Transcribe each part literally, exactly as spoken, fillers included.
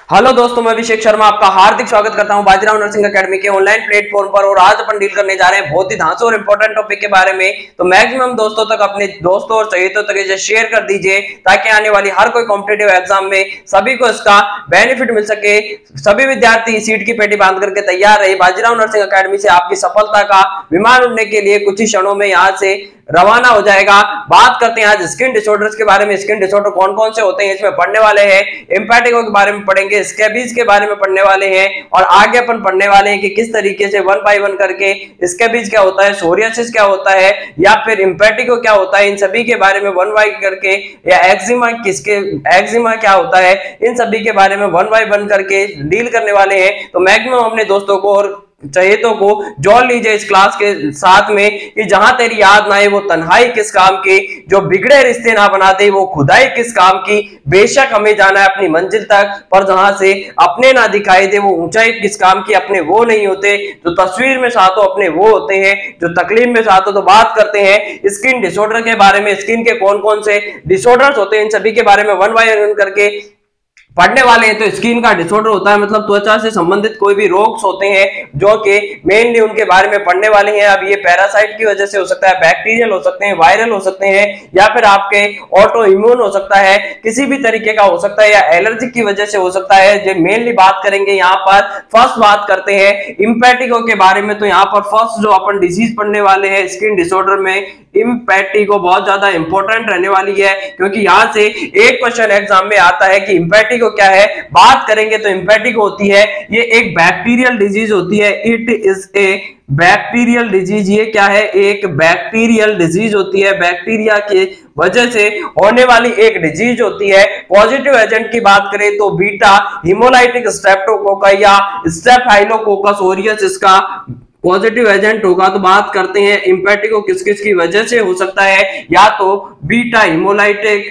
Hello दोस्तों, मैं अभिषेक शर्मा आपका हार्दिक स्वागत करता हूं बाजीराव नर्सिंग एकेडमी के ऑनलाइन प्लेटफॉर्म पर। और आज अपन डील करने जा रहे हैं बहुत ही धांसू और इंपॉर्टेंट टॉपिक के बारे में। तो मैक्सिमम दोस्तों तक अपने दोस्तों और चहेतों तक इसे शेयर कर दीजिए ताकि आने वाली हर कोई कॉम्पिटिटिव एग्जाम में सभी को इसका बेनिफिट मिल सके। सभी विद्यार्थी सीट की पेटी बांध करके तैयार रहे। बाजीराव नर्सिंग एकेडमी से आपकी सफलता का विमान उड़ने के लिए कुछ ही क्षणों में यहाँ से रवाना हो जाएगा। बात करते हैं आज स्किन डिसऑर्डर्स के बारे में। स्किन डिसऑर्डर कौन कौन से होते हैं इसमें पढ़ने वाले हैं। इम्पैटिगो के बारे में पढ़ेंगे, स्कैबीज के बारे में पढ़ने वाले हैं और आगे अपन पढ़ने वाले हैं कि किस तरीके से वन बाय वन करके स्कैबीज क्या होता है, सोरियासिस क्या होता है या फिर इम्पैटिगो क्या होता है, इन सभी के बारे में वन बाय करके, या एक्जिमा किसके एक्जिमा क्या होता है, इन सभी के बारे में वन बाय वन करके डील करने वाले हैं। तो मैक्सिमम अपने दोस्तों को और चहेतों को जोड़ लीजिए इस क्लास के साथ में कि जहां तेरी याद ना आए वो तन्हाई किस काम की, जो बिगड़े रिश्ते ना बना दे वो खुदाई किस काम की। बेशक हमें जाना है अपनी मंजिल तक, पर जहां से अपने ना दिखाई दे वो ऊंचाई किस काम की। अपने वो नहीं होते जो तस्वीर में साथ हो, अपने वो होते हैं जो तकलीफ में साथ हो। तो बात करते हैं स्किन डिसऑर्डर के बारे में। स्किन के कौन कौन से डिसऑर्डर्स होते हैं इन सभी के बारे में वन बाय वन करके पढ़ने वाले हैं। तो स्किन का डिसऑर्डर होता है मतलब त्वचा से संबंधित कोई भी रोग होते हैं जो कि मेनली उनके बारे में पढ़ने वाले हैं। अब ये पैरासाइट की वजह से हो सकता है, बैक्टीरियल हो सकते हैं, वायरल हो सकते हैं, या फिर आपके ऑटो इम्यून हो सकता है, किसी भी तरीके का हो सकता है, या एलर्जी की वजह से हो सकता है। जो मेनली बात करेंगे यहाँ पर, फर्स्ट बात करते हैं इम्पैटिगो के बारे में। तो यहाँ पर फर्स्ट जो अपन डिजीज पढ़ने वाले हैं स्किन डिसऑर्डर में, इम्पैटिगो बहुत ज्यादा इंपॉर्टेंट रहने वाली है क्योंकि यहां से एक क्वेश्चन एग्जाम में आता है कि इम्पैटिगो क्या है। बात करेंगे तो इम्पैटिगो होती है, ये एक बैक्टीरियल डिजीज होती है। It is a bacterial disease. ये क्या है? एक बैक्टीरियल डिजीज होती है, बैक्टीरिया के वजह से होने वाली एक डिजीज होती है। पॉजिटिव एजेंट की बात करें तो बीटा हिमोलाइटिक स्ट्रेप्टोकोकस या स्टेफाइलोकोकस ऑरियस इसका पॉजिटिव एजेंट होगा। तो बात करते हैं इम्पैटिगो किस किस की वजह से हो सकता है, या तो beta haemolytic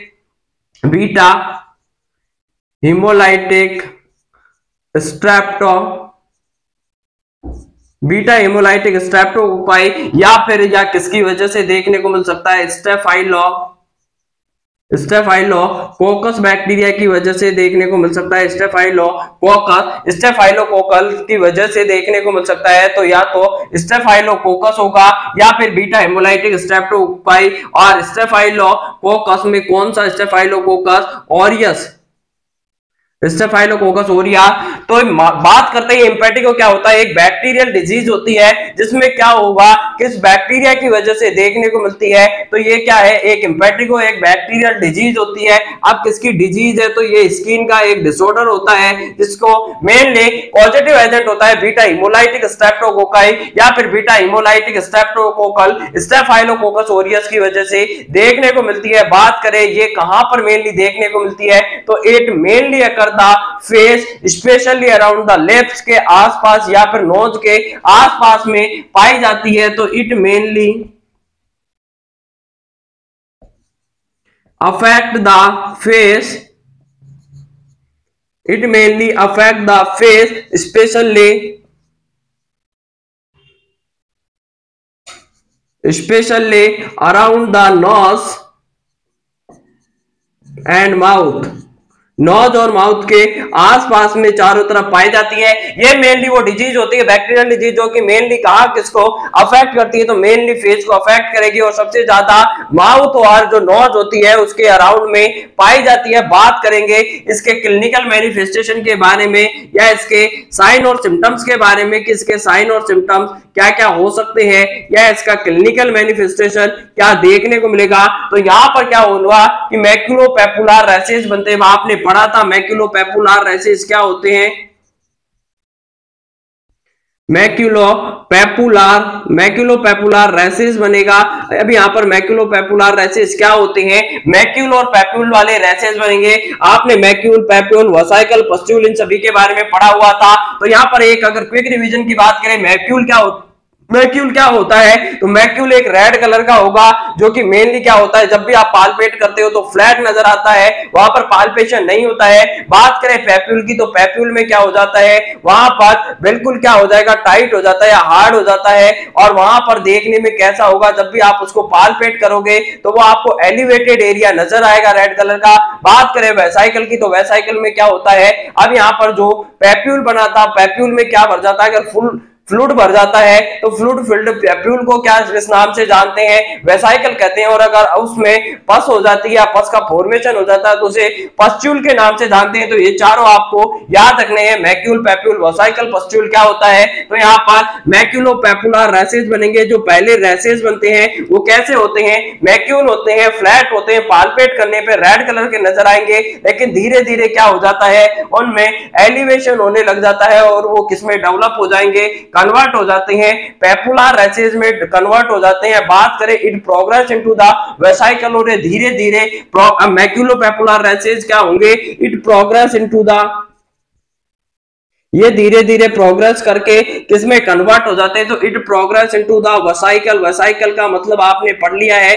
beta haemolytic strepto beta haemolytic streptococci, या फिर या किसकी वजह से देखने को मिल सकता है स्टेफाइलो स्टेफाइलोकोकस बैक्टीरिया की वजह से देखने को मिल सकता है। स्टेफाइलोकोकस स्टेफाइलोकोकल की वजह से देखने को मिल सकता है। तो या तो स्टेफाइलोकोकस होगा या फिर बीटा हेमोलाइटिक स्ट्रेप्टोकोकाई। और स्टेफाइलोकोकस में कौन सा? Staphylococcus aureus staphylococcus aureus. तो बात करते हैं इम्पैटिगो क्या होता है। एक बैक्टीरियल डिजीज होती है जिसमें क्या होगा, किस बैक्टीरिया की वजह से देखने को मिलती है। तो ये क्या है? एक इम्पैटिगो एक बैक्टीरियल डिजीज होती है। अब किसकी डिजीज है? तो ये स्किन का एक डिसऑर्डर होता है जिसको मेनली पॉजिटिव एजेंट होता है बीटा हिमोलाइटिक स्ट्रेप्टोकोकाई या फिर beta haemolytic streptococcal staphylococcus aureus की वजह से देखने को मिलती है। बात करें ये कहां पर मेनली देखने को मिलती है, तो it mainly occur the face specially around the lips के आसपास या फिर नोज के आसपास में पाई जाती है। तो it mainly affect the face it mainly affect the face specially specially around the nose and mouth. Nose और माउथ के आसपास में चारों तरफ पाई जाती है। ये मेनली वो डिजीज होती है बैक्टीरियल डिजीज जो कि मेनली कहां किसको अफेक्ट करती है, तो मेनली फेस को अफेक्ट करेगी और सबसे ज्यादा माउथ और जो नोज होती है उसके अराउंड में पाई जाती है। बात करेंगे इसके क्लिनिकल मैनिफेस्टेशन के बारे में या इसके साइन और सिम्टम्स के बारे में कि इसके साइन और सिम्टम्स क्या क्या हो सकते हैं या इसका क्लिनिकल मैनिफेस्टेशन क्या देखने को मिलेगा। तो यहां पर क्या हुआ कि मैक्यूलोपैपुलर रैशेस बनते हैं। आपने पढ़ा था मैक्यूलोपैपुलर रैशेस क्या होते हैं। मैक्यूलोपैपुलर मैक्यूलोपैपुलर रैशेस बनेगा। अब यहाँ पर मैक्यूलोपैपुलर रैशेस क्या होते हैं, मैक्यूल और पैप्यूल वाले रैशेस बनेंगे। आपने मैक्यूल, पैप्यूल, वसाइकल, पस्ट्यूल इन सभी के बारे में पढ़ा हुआ था। तो यहाँ पर एक अगर क्विक रिवीजन की बात करें, मैक्यूल क्या होता मैक्यूल क्या होता है, तो मैक्यूल एक रेड कलर का होगा, जो कि मेनली क्या होता है, जब भी आप पाल्पेट करते हो तो फ्लैट नजर आता है, वहां पर पाल्पेशन नहीं होता है। बात करें पैप्यूल की, तो पैप्यूल में क्या हो जाता है, वहां पर बिल्कुल क्या हो जाएगा, टाइट हो जाता है या हार्ड हो जाता है, और वहां पर देखने में कैसा होगा, जब भी आप उसको पाल्पेट करोगे तो वो आपको एलिवेटेड एरिया नजर आएगा रेड कलर का। बात करें वेसाइकल की, तो वेसाइकल में क्या होता है, अब यहां पर जो पैप्यूल बना था, पैप्यूल में क्या भर जाता है, अगर फुल फ्लूइड भर जाता है तो फ्लूइड फिल्ड पैप्यूल को क्या इस नाम से जानते हैं, वेसाइकल कहते हैं। और अगर उसमें पस हो जाती है या पस का फॉर्मेशन हो जाता है तो उसे पस्ट्यूल के नाम से जानते हैं। तो ये चारों आपको याद रखने हैं, मैक्यूल, पैप्यूल, वेसाइकल, पस्ट्यूल क्या होता है। तो यहाँ पर मैक्यूलो पैपुलर रैसेज बनेंगे। जो पहले रैसेज बनते हैं वो कैसे होते हैं, मैक्यूल होते हैं, फ्लैट होते हैं, पाल्पेट करने पे रेड कलर के नजर आएंगे, लेकिन धीरे धीरे क्या हो जाता है, उनमें एलिवेशन होने लग जाता है और वो किसमें डेवलप हो जाएंगे, कन्वर्ट हो जाते हैं, पैपुलर रैसेज में कन्वर्ट हो जाते हैं। बात करें it progress into the vesicle, और धीरे धीरे मैक्यूलो पैपुलर रैसेज क्या होंगे, इट प्रोग्रेस इनटू द, ये धीरे धीरे प्रोग्रेस करके किसमें कन्वर्ट हो जाते हैं, तो it progress into the vesicle. Vesicle का मतलब आपने पढ़ लिया है,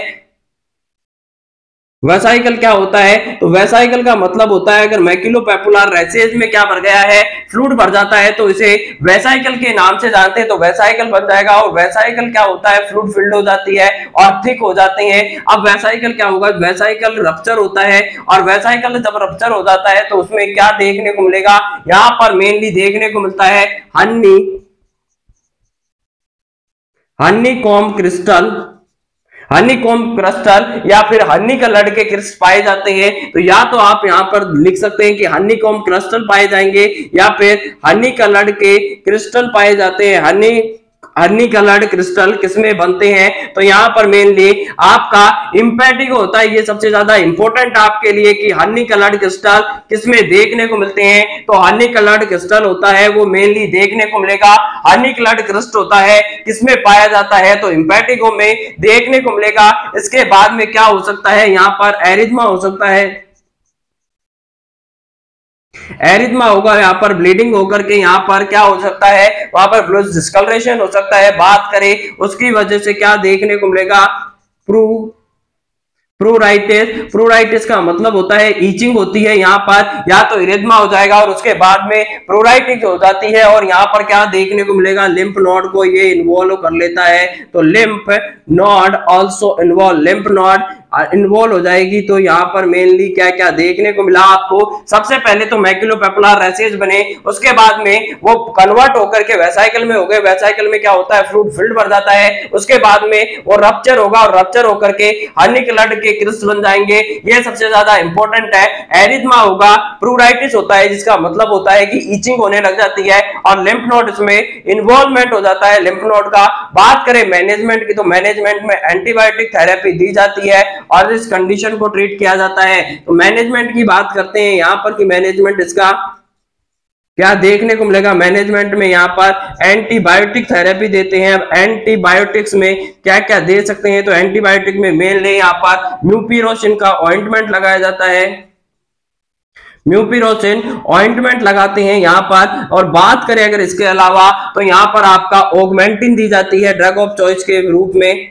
वेसाइकल क्या होता है, तो वेसाइकल का मतलब होता है अगर मैक्यूलोपैपुलर रैसेज में क्या भर गया है, फ्लूइड भर जाता है, तो इसे वेसाइकल के नाम से जानते हैं। तो वेसाइकल बन जाएगा, और वेसाइकल क्या होता है, फ्लूइड फिल्ड हो जाती है और थिक हो जाते हैं। अब वेसाइकल क्या होगा, वेसाइकल रप्चर होता है, और वेसाइकल जब रप्चर हो जाता है तो उसमें क्या देखने को मिलेगा, यहां पर मेनली देखने को मिलता है honey honeycomb crystal, honeycomb crystal या फिर हनी कलर्ड के क्रिस्टल पाए जाते हैं। तो या तो आप यहां पर लिख सकते हैं कि हनीकॉम्ब क्रिस्टल पाए जाएंगे, या फिर हनी कलर्ड के क्रिस्टल पाए जाते हैं। हनी हनी कलर्ड क्रिस्टल किसमें बनते हैं, तो यहां पर मेनली आपका इंपैटिगो होता है। ये सबसे ज्यादा इंपॉर्टेंट आपके लिए कि हनी कलर्ड क्रिस्टल किसमें देखने को मिलते हैं, तो हनी कलर्ड क्रिस्टल होता है वो मेनली देखने को मिलेगा। हनी कलर्ड क्रिस्टल होता है किसमें पाया जाता है, तो इंपैटिगो में देखने को मिलेगा। इसके बाद में क्या हो सकता है, यहां पर एरिथमा हो सकता है, एरिथमा होगा, यहाँ पर ब्लीडिंग होकर के यहाँ पर क्या हो सकता है, वहां पर ब्लड डिस्कलरेशन हो सकता है। बात करें उसकी वजह से क्या देखने को मिलेगा, प्रू प्रूराइटिस। प्रूराइटिस का मतलब होता है ईचिंग होती है, यहाँ पर या तो इरेथमा हो जाएगा और उसके बाद में प्रूराइटिस हो जाती है, और यहाँ पर क्या देखने को मिलेगा, लिम्फ नोड को ये इन्वॉल्व कर लेता है। तो lymph node also involve, lymph node involve हो जाएगी। तो यहाँ पर मेनली क्या क्या देखने को मिला आपको, सबसे पहले तो मैक्यूलोपैपुलर रैसेज बने, उसके बाद में वो कन्वर्ट होकर के वेसाइकल में हो गए। वेसाइकल में क्या होता है, फ्लूइड फिल्ड भर जाता है, उसके बाद में वो रप्चर होगा, और रप्चर होकर के हनी कलर्ड के क्रिस्टल बन जाएंगे। ये सबसे ज्यादा इंपॉर्टेंट है। एरिथमा होगा, प्रूराइटिस होता है जिसका मतलब होता है कि ईचिंग होने लग जाती है, और लिम्फ नोड इसमें इन्वॉल्वमेंट हो जाता है लिम्फ नोड का। बात करें मैनेजमेंट की, तो मैनेजमेंट में एंटीबायोटिक थेरेपी दी जाती है और इस कंडीशन को ट्रीट किया जाता है। तो मैनेजमेंट की बात करते हैं यहाँ पर कि मैनेजमेंट इसका क्या देखने को मिलेगा, मैनेजमेंट में यहाँ पर एंटीबायोटिक थेरेपी देते हैं। अब एंटीबायोटिक्स में क्या क्या दे सकते हैं, तो एंटीबायोटिक में मेनली यहाँ पर म्यूपिरोसिन का ऑइंटमेंट लगाया जाता है, म्यूपिरोसिन ऑइंटमेंट लगाते हैं यहाँ पर। और बात करें अगर इसके अलावा, तो यहाँ पर आपका ऑगमेंटिन दी जाती है ड्रग ऑफ चॉइस के रूप में,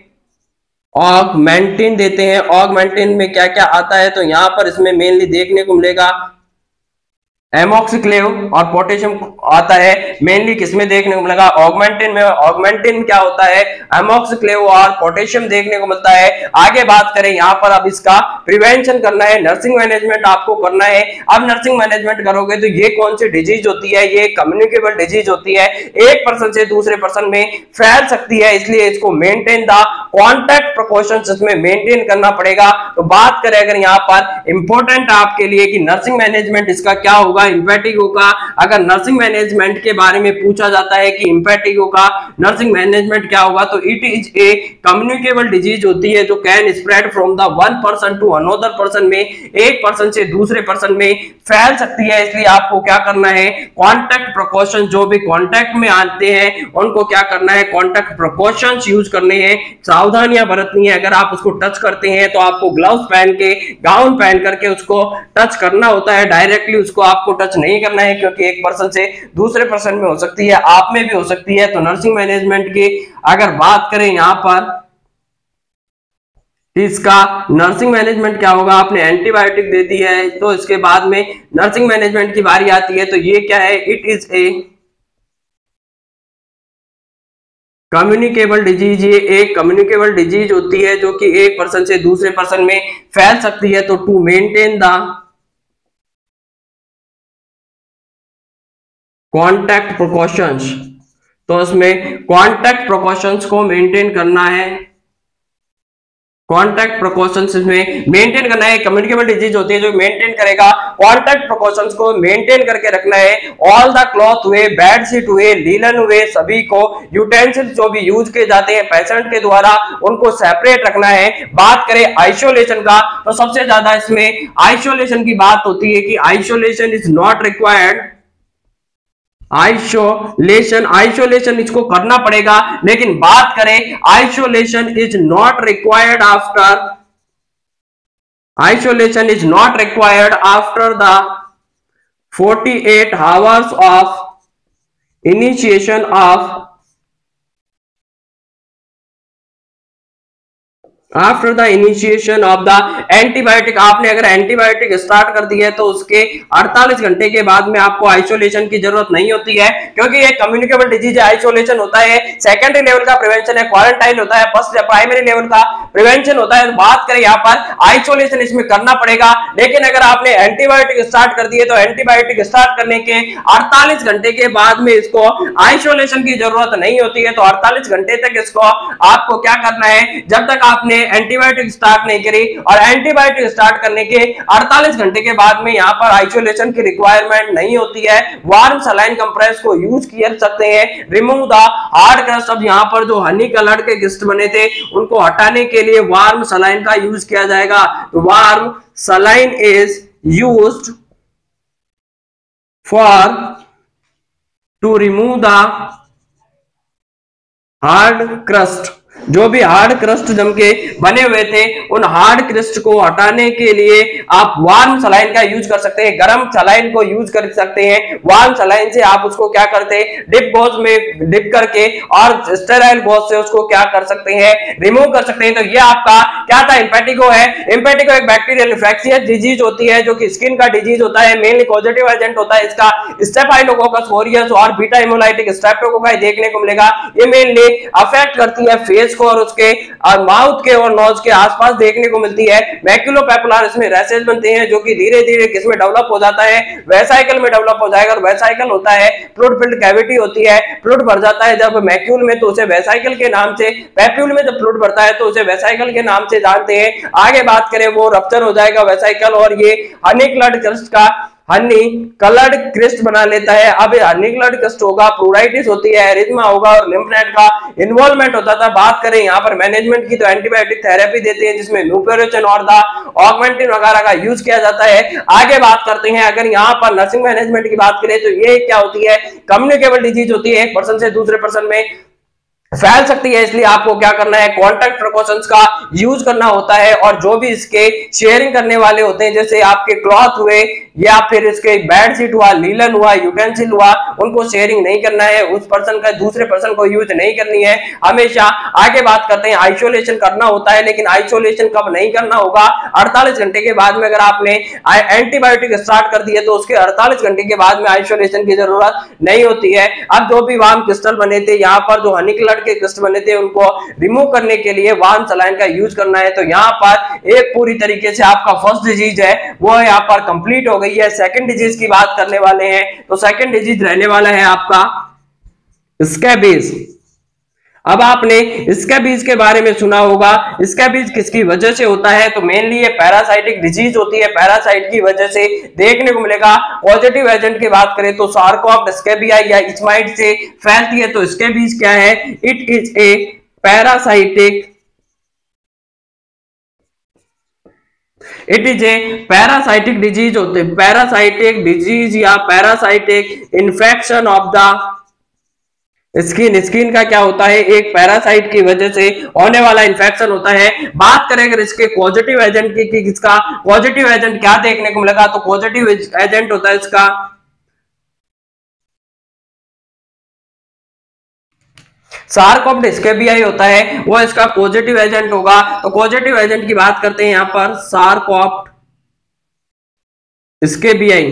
ऑगमेंटिन देते हैं। ऑगमेंटिन में क्या क्या आता है, तो यहाँ पर इसमें मेनली देखने को मिलेगा एमोक्सिक्लेव और पोटेशियम आता है। मेनली किसमें देखने को मिलेगा, ऑगमेंटिन में। ऑगमेंटिन क्या होता है, एमोक्सिक्लेव और पोटेशियम देखने को मिलता है। आगे बात करें यहाँ पर, अब इसका प्रिवेंशन करना है, नर्सिंग मैनेजमेंट आपको करना है। अब नर्सिंग मैनेजमेंट करोगे तो ये कौन सी डिजीज होती है, ये कम्युनिकेबल डिजीज होती है, एक पर्सन से दूसरे पर्सन में फैल सकती है, इसलिए इसको मेंटेन द कॉन्टैक्ट प्रिकॉशंस इसमें मेंटेन करना पड़ेगा। तो बात करें अगर यहाँ पर इंपॉर्टेंट आपके लिए कि नर्सिंग मैनेजमेंट इसका क्या होगा, इंपैटिगो का। अगर नर्सिंग मैनेजमेंट के बारे में पूछा जाता है कि इंपैटिगो का नर्सिंग मैनेजमेंट क्या होगा, तो it is a communicable disease होती है जो can spread from the one person to another person, में एक पर्सन से दूसरे पर्सन में फैल सकती है। इसलिए आपको क्या करना है, कॉन्टैक्ट प्रिकॉशन, जो भी कॉन्टैक्ट में आते हैं उनको क्या करना है, कॉन्टैक्ट प्रिकॉशंस यूज करने हैं, सावधानियां बरतनी है। अगर आप उसको टच करते हैं तो आपको ग्लव्स पहन के, गाउन पहन करके उसको टच करना होता है, डायरेक्टली उसको आपको टच नहीं करना है, क्योंकि एक पर्सन से दूसरे पर्सन में हो सकती है, आप में भी हो सकती है। तो नर्सिंग मैनेजमेंट की अगर बात करें यहां पर, इसका नर्सिंग मैनेजमेंट क्या होगा, आपने एंटीबायोटिक दे दी है तो इसके बाद में नर्सिंग मैनेजमेंट की बारी आती है। तो ये क्या है, it is a communicable disease. ये एक कम्युनिकेबल डिजीज होती है जो कि एक पर्सन से दूसरे पर्सन में फैल सकती है। तो to maintain the contact precautions, तो उसमें कॉन्टैक्ट प्रिकॉशंस को मेंटेन करना है। कॉन्टैक्ट प्रिकॉशंस में मेंटेन करना है। कम्युनिकेबल डिजीज होती है जो मेंटेन करेगा, कॉन्टैक्ट प्रिकॉशंस को मेंटेन करके रखना है। ऑल द क्लॉथ हुए, बेड शीट हुए, लीलन हुए, सभी को यूटेंसिल्स जो भी यूज किए जाते हैं पेशेंट के द्वारा, उनको सेपरेट रखना है। बात करें आइसोलेशन का, तो सबसे ज्यादा इसमें आइसोलेशन की बात होती है कि isolation is not required. Isolation isolation इसको करना पड़ेगा, लेकिन बात करें isolation is not required after isolation is not required after the forty-eight hours of initiation of after the initiation of the antibiotic. आपने अगर एंटीबायोटिक स्टार्ट कर दी है तो उसके अड़तालीस घंटे के बाद में आपको आइसोलेशन की जरूरत नहीं होती है, क्योंकि ये कम्युनिकेबल डिजीज है। आइसोलेशन होता है सेकेंडरी लेवल का प्रिवेंशन है, क्वारंटाइन होता है फर्स्ट प्राइमरी लेवल का प्रिवेंशन होता है। बात करें यहाँ पर आइसोलेशन इसमें करना पड़ेगा, लेकिन अगर आपने एंटीबायोटिक स्टार्ट कर दी है तो एंटीबायोटिक स्टार्ट करने के अड़तालीस घंटे के बाद में इसको आइसोलेशन की जरूरत नहीं होती है। तो अड़तालीस घंटे तक इसको आपको क्या करना है, जब तक आपने एंटीबायोटिक स्टार्ट नहीं करी, और एंटीबायोटिक स्टार्ट करने के अड़तालीस घंटे के बाद में यहां पर आइसोलेशन की रिक्वायरमेंट नहीं होती है। वार्म सलाइन कंप्रेस को यूज कर सकते हैं। रिमूव द हार्ड क्रस्ट, अब यहां पर जो हनी कलर्ड के गिस्ट बने थे उनको हटाने के लिए वार्म सलाइन का यूज किया जाएगा। तो warm saline is used for to remove the hard crust. जो भी हार्ड क्रस्ट जम के बने हुए थे उन हार्ड क्रस्ट को हटाने के लिए आप वार्म सलाइन का यूज कर सकते हैं, गर्म सलाइन को यूज कर सकते हैं। वार्म सलाइन से आप उसको क्या करते हैं, डिप गॉज में डिप करके और स्टेराइल गॉज से उसको क्या कर सकते हैं, रिमूव कर सकते हैं। तो ये आपका क्या था, इम्पेटिको है। इम्पेटिको एक बैक्टीरियल इन्फेक्शियस डिजीज होती है जो कि स्किन का डिजीज होता है, मेनली पॉजिटिव एजेंट होता है इसका स्टेफाइलोकोकस ऑरियस और बीटा हेमोलाइटिक स्ट्रेप्टोकोकाई देखने को मिलेगा। ये मेनली अफेक्ट करती है फेस को और उसके और माउथ के और नोज के आसपास देखने को मिलती है। मैक्युलोपैपुलर इसमें रैशेज बनते हैं जो कि धीरे धीरे किसमें डेवलप हो जाता है, वेसाइकल में डेवलप हो जाएगा। और वेसाइकल होता है फ्लूइड फिल्ड कैविटी होती है, फ्लूइड भर जाता है जब मैक्यूल में तो उसे वेसाइकल के नाम से, पैप्यूल में जब फ्लूइड भरता है तो उसे वेसाइकल के नाम से जानते हैं। आगे बात करें वो रप्चर हो जाएगा वेसाइकल और ये हनी कलर्ड क्रस्ट का हनी कलर्ड क्रिस्ट बना लेता है। अब हनी कलर्ड क्रिस्ट होगा, प्लूराइटिस होती है, एरिथमा होगा और लिम्फ नोड का इन्वॉल्वमेंट होता था। बात करें यहाँ पर मैनेजमेंट की तो एंटीबायोटिक थेरेपी देते हैं जिसमें न्यूपेरोचन और द ऑगमेंटिन वगैरह का यूज किया जाता है। आगे बात करते हैं, अगर यहाँ पर नर्सिंग मैनेजमेंट की बात करें तो ये क्या होती है, कम्युनिकेबल डिजीज होती है, एक पर्सन से दूसरे पर्सन में फैल सकती है, इसलिए आपको क्या करना है, कॉन्टैक्ट प्रिकॉशंस का यूज करना होता है। और जो भी इसके शेयरिंग करने वाले होते हैं जैसे आपके क्लॉथ हुए या फिर इसके बेड शीट हुआ, लीलन हुआ, यूटेंसिल हुआ, उनको शेयरिंग नहीं करना है, उस पर्सन का दूसरे पर्सन को यूज नहीं करनी है हमेशा। आगे बात करते हैं, आइसोलेशन करना होता है, लेकिन आइसोलेशन कब नहीं करना होगा, अड़तालीस घंटे के बाद में। अगर आपने एंटीबायोटिक स्टार्ट कर दिया तो उसके अड़तालीस घंटे के बाद में आइसोलेशन की जरूरत नहीं होती है। अब जो भी वार्म क्रिस्टल बने थे, यहाँ पर जो हनी कलर्ड के क्रिस्टल बने थे, उनको रिमूव करने के लिए वार्म सलाइन का यूज करना है। तो यहाँ पर एक पूरी तरीके से आपका फर्स्ट डिजीज है वो यहाँ पर कंप्लीट हो गई है। सेकंड डिजीज की बात करने वाले हैं, तो सेकंड डिजीज रहने वाला है आपका स्कैबीज। अब आपने स्कैबीज के बारे में सुना होगा, स्कैबीज किसकी वजह से होता है, तो मेनली ये पैरासाइटिक डिजीज होती है, पैरासाइट की वजह से देखने को मिलेगा। पॉजिटिव एजेंट की बात करें तो सार्कोप्टेरा स्कैबिया या इचमाइट से फैलती है। तो स्कैबीज क्या है, it is a parasitic it is a parasitic disease होते हैं, पैरासाइटिक डिजीज या parasitic infection of the skin skin का क्या होता है, एक पैरासाइट की वजह से होने वाला इन्फेक्शन होता है। बात करें अगर इसके पॉजिटिव एजेंट की, कि इसका पॉजिटिव एजेंट क्या देखने को मिलेगा, तो पॉजिटिव एजेंट होता है इसका सार्कोप्ट स्केबियाई होता है, वो इसका पॉजिटिव एजेंट होगा। तो पॉजिटिव एजेंट की बात करते हैं यहां पर सार्कोप्ट स्केबियाई।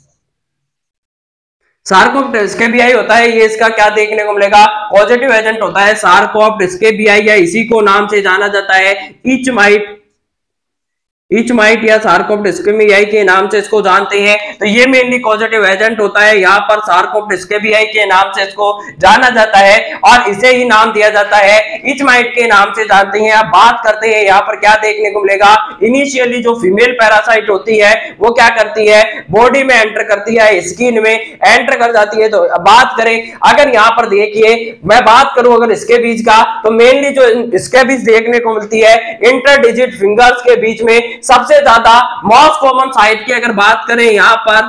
सार्कोप्ट स्केबियाई होता है, ये इसका क्या देखने को मिलेगा, पॉजिटिव एजेंट होता है सार्कोप्ट स्केबियाई, या इसी को नाम से जाना जाता है इच माइट इच माइट या सार्कोप्ट स्केबियाई के नाम से इसको जानते हैं। तो ये मेनली पॉजिटिव एजेंट होता है, यहाँ पर सार्कोप्ट स्केबियाई के नाम से इसको जाना जाता है और इसे ही नाम दिया जाता है, इच माइट के नाम से जानते हैं। अब बात करते हैं यहाँ पर क्या देखने को मिलेगा। इनिशियली जो फीमेल पैरासाइट होती है वो क्या करती है, बॉडी में एंटर करती है, स्किन में एंटर कर जाती है। तो बात करें अगर यहाँ पर देखिए, मैं बात करूं अगर इसके बीच का, तो मेनली जो इसके बीच देखने को मिलती है इंटरडिजिट फिंगर्स के बीच में सबसे ज्यादा मोस्ट कॉमन साइट की अगर बात करें, यहां पर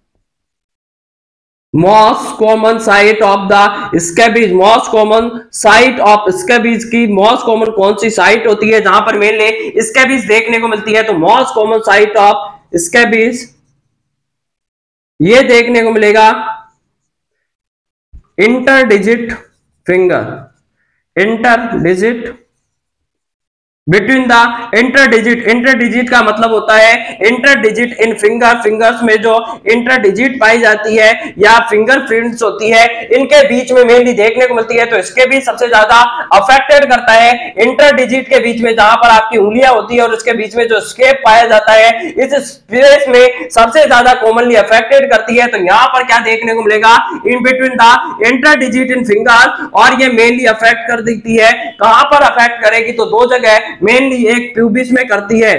most common site of the scabies, most common site of scabies की मोस्ट कॉमन कौन सी साइट होती है जहां पर मेनली स्कैबीज देखने को मिलती है, तो most common site of scabies ये देखने को मिलेगा interdigit finger, interdigit between the interdigit. Interdigit का मतलब होता है इंटरडिजिट इन फिंगर, फिंगर्स में जो इंटरडिजिट पाई जाती है या फिंगरप्रिंट्स होती है, इनके बीच में मेनली देखने को मिलती है। तो इसके भी सबसे ज्यादा अफेक्टेड करता है इंटरडिजिट के बीच में, जहां पर आपकी उंगलियां होती है और उसके बीच में जो स्केप पाया जाता है, इस स्पेस में सबसे ज्यादा कॉमनली अफेक्टेड करती है। तो यहाँ पर क्या देखने को मिलेगा, in between the interdigit in finger, और ये मेनली अफेक्ट कर देती है। कहां पर अफेक्ट करेगी, तो दो जगह, मेनली एक प्यूबिस में करती है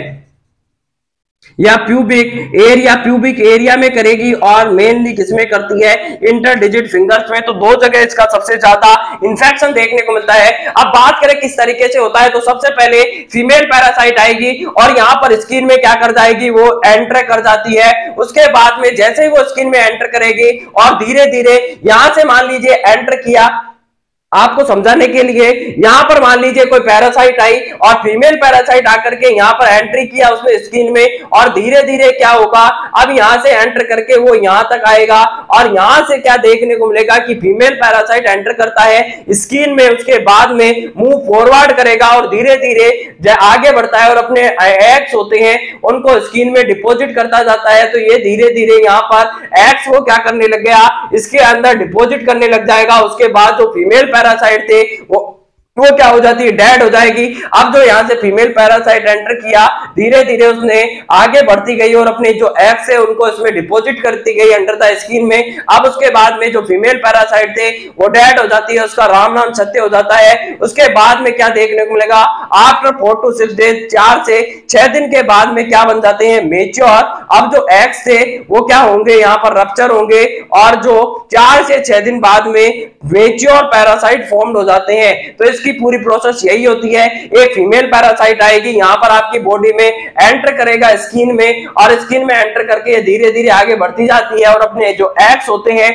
या प्यूबिक एरिया, प्यूबिक एरिया में करेगी, और मेनली किसमें करती है, इंटरडिजिट फिंगर्स में। तो दो जगह इसका सबसे ज्यादा इंफेक्शन देखने को मिलता है। अब बात करें किस तरीके से होता है, तो सबसे पहले फीमेल पैरासाइट आएगी और यहां पर स्किन में क्या कर जाएगी, वो एंटर कर जाती है। उसके बाद में जैसे ही वो स्किन में एंटर करेगी और धीरे धीरे यहां से मान लीजिए एंटर किया, आपको समझाने के लिए, यहां पर मान लीजिए कोई पैरासाइट आई और फीमेल पैरासाइट आकर के यहां पर एंट्री किया उसने स्किन में, और धीरे धीरे क्या होगा, अब यहां से एंटर करके वो यहां तक आएगा, और यहां से क्या देखने को मिलेगा कि फीमेल पैरासाइट एंटर करता है स्किन में, उसके बाद में मुंह फॉरवर्ड करेगा और धीरे धीरे आगे बढ़ता है और अपने एग्स होते हैं उनको स्किन में डिपॉजिट करता जाता है। तो ये धीरे धीरे यहां पर एग्स वो क्या करने लग गया, इसके अंदर डिपॉजिट करने लग जाएगा। उसके बाद जो फीमेल पैरासाइट थे वो वो क्या हो जाती है, डेड हो जाएगी। अब जो यहां से फीमेल पैरासाइट एंटर किया, धीरे धीरे उसने आगे बढ़ती गई और अपने जो एग्स है उनको इसमें डिपॉजिट करती गई अंडर द स्किन में। अब उसके बाद में जो फीमेल पैरासाइट थे वो डेड हो जाती है, उसका राम नाम सत्य हो जाता है। उसके बाद में क्या देखने को मिलेगा, after four to six days, चार से छह दिन के बाद में क्या बन जाते हैं, मेच्योर। अब जो एग्स थे वो क्या होंगे, यहाँ पर रप्चर होंगे, और जो चार से छह दिन बाद में मेच्योर पैरासाइट फॉर्म हो जाते हैं। तो इसकी पूरी प्रोसेस यही होती है, एक फीमेल पैरासाइट आएगी, यहां पर आपकी बॉडी में एंटर करेगा स्किन में, और स्किन में एंटर करके धीरे धीरे आगे बढ़ती जाती है और अपने जो एग्स होते हैं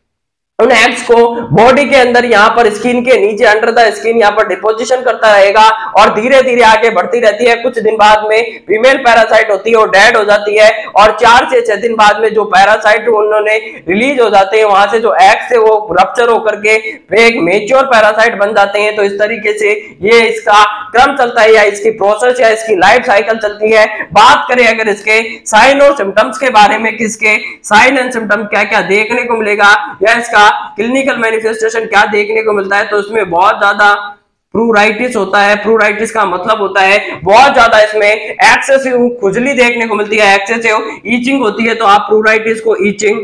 उन एग्स को बॉडी के अंदर यहाँ पर स्किन के नीचे अंडर द स्किन यहाँ पर डिपोजिशन करता रहेगा और धीरे धीरे आगे बढ़ती रहती है। कुछ दिन बाद में फीमेल पैरासाइट होती है वो डेड हो जाती है, और चार से छह दिन बाद में जो पैरासाइट उन्होंने रिलीज हो जाते हैं, वहां से जो एग्स है वो रप्चर होकर के एक मेच्योर पैरासाइट बन जाते हैं। तो इस तरीके से ये इसका क्रम चलता है या इसकी प्रोसेस या इसकी लाइफ साइकिल चलती है। बात करें अगर इसके साइन और सिम्टम्स के बारे में, किसके साइन एंड सिम्टम क्या क्या देखने को मिलेगा या इसका क्लिनिकल मैनिफेस्टेशन क्या देखने को मिलता है, तो इसमें बहुत ज्यादा प्रूराइटिस होता है। प्रूराइटिस का मतलब होता है बहुत ज्यादा इसमें एक्सेसिव खुजली देखने को मिलती है, एक्सेसिव ईचिंग होती है। तो आप प्रूराइटिस को ईचिंग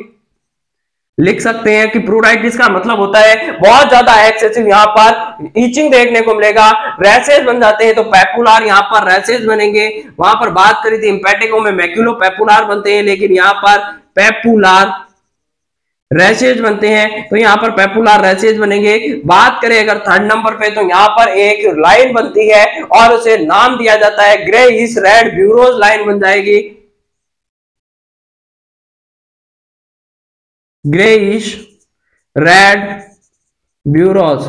लिख सकते हैं कि प्रूराइटिस का मतलब होता है बहुत ज्यादा एक्सेसिव यहाँ पर ईचिंग देखने को मिलेगा। रैशेज बन जाते हैं, तो पेपुलार यहाँ पर रैशेज बनेंगे। वहां पर बात करी थी इम्पेटिको में मैक्यूलो पेपुलार बनते हैं, लेकिन यहाँ पर पेपुलार रैशेज बनते हैं। तो यहाँ पर पेपुलर रैशेज बनेंगे। बात करें अगर थर्ड नंबर पे, तो यहाँ पर एक लाइन बनती है और उसे नाम दिया जाता है ग्रेइश रेड ब्यूरोज लाइन बन जाएगी, greyish red burrows,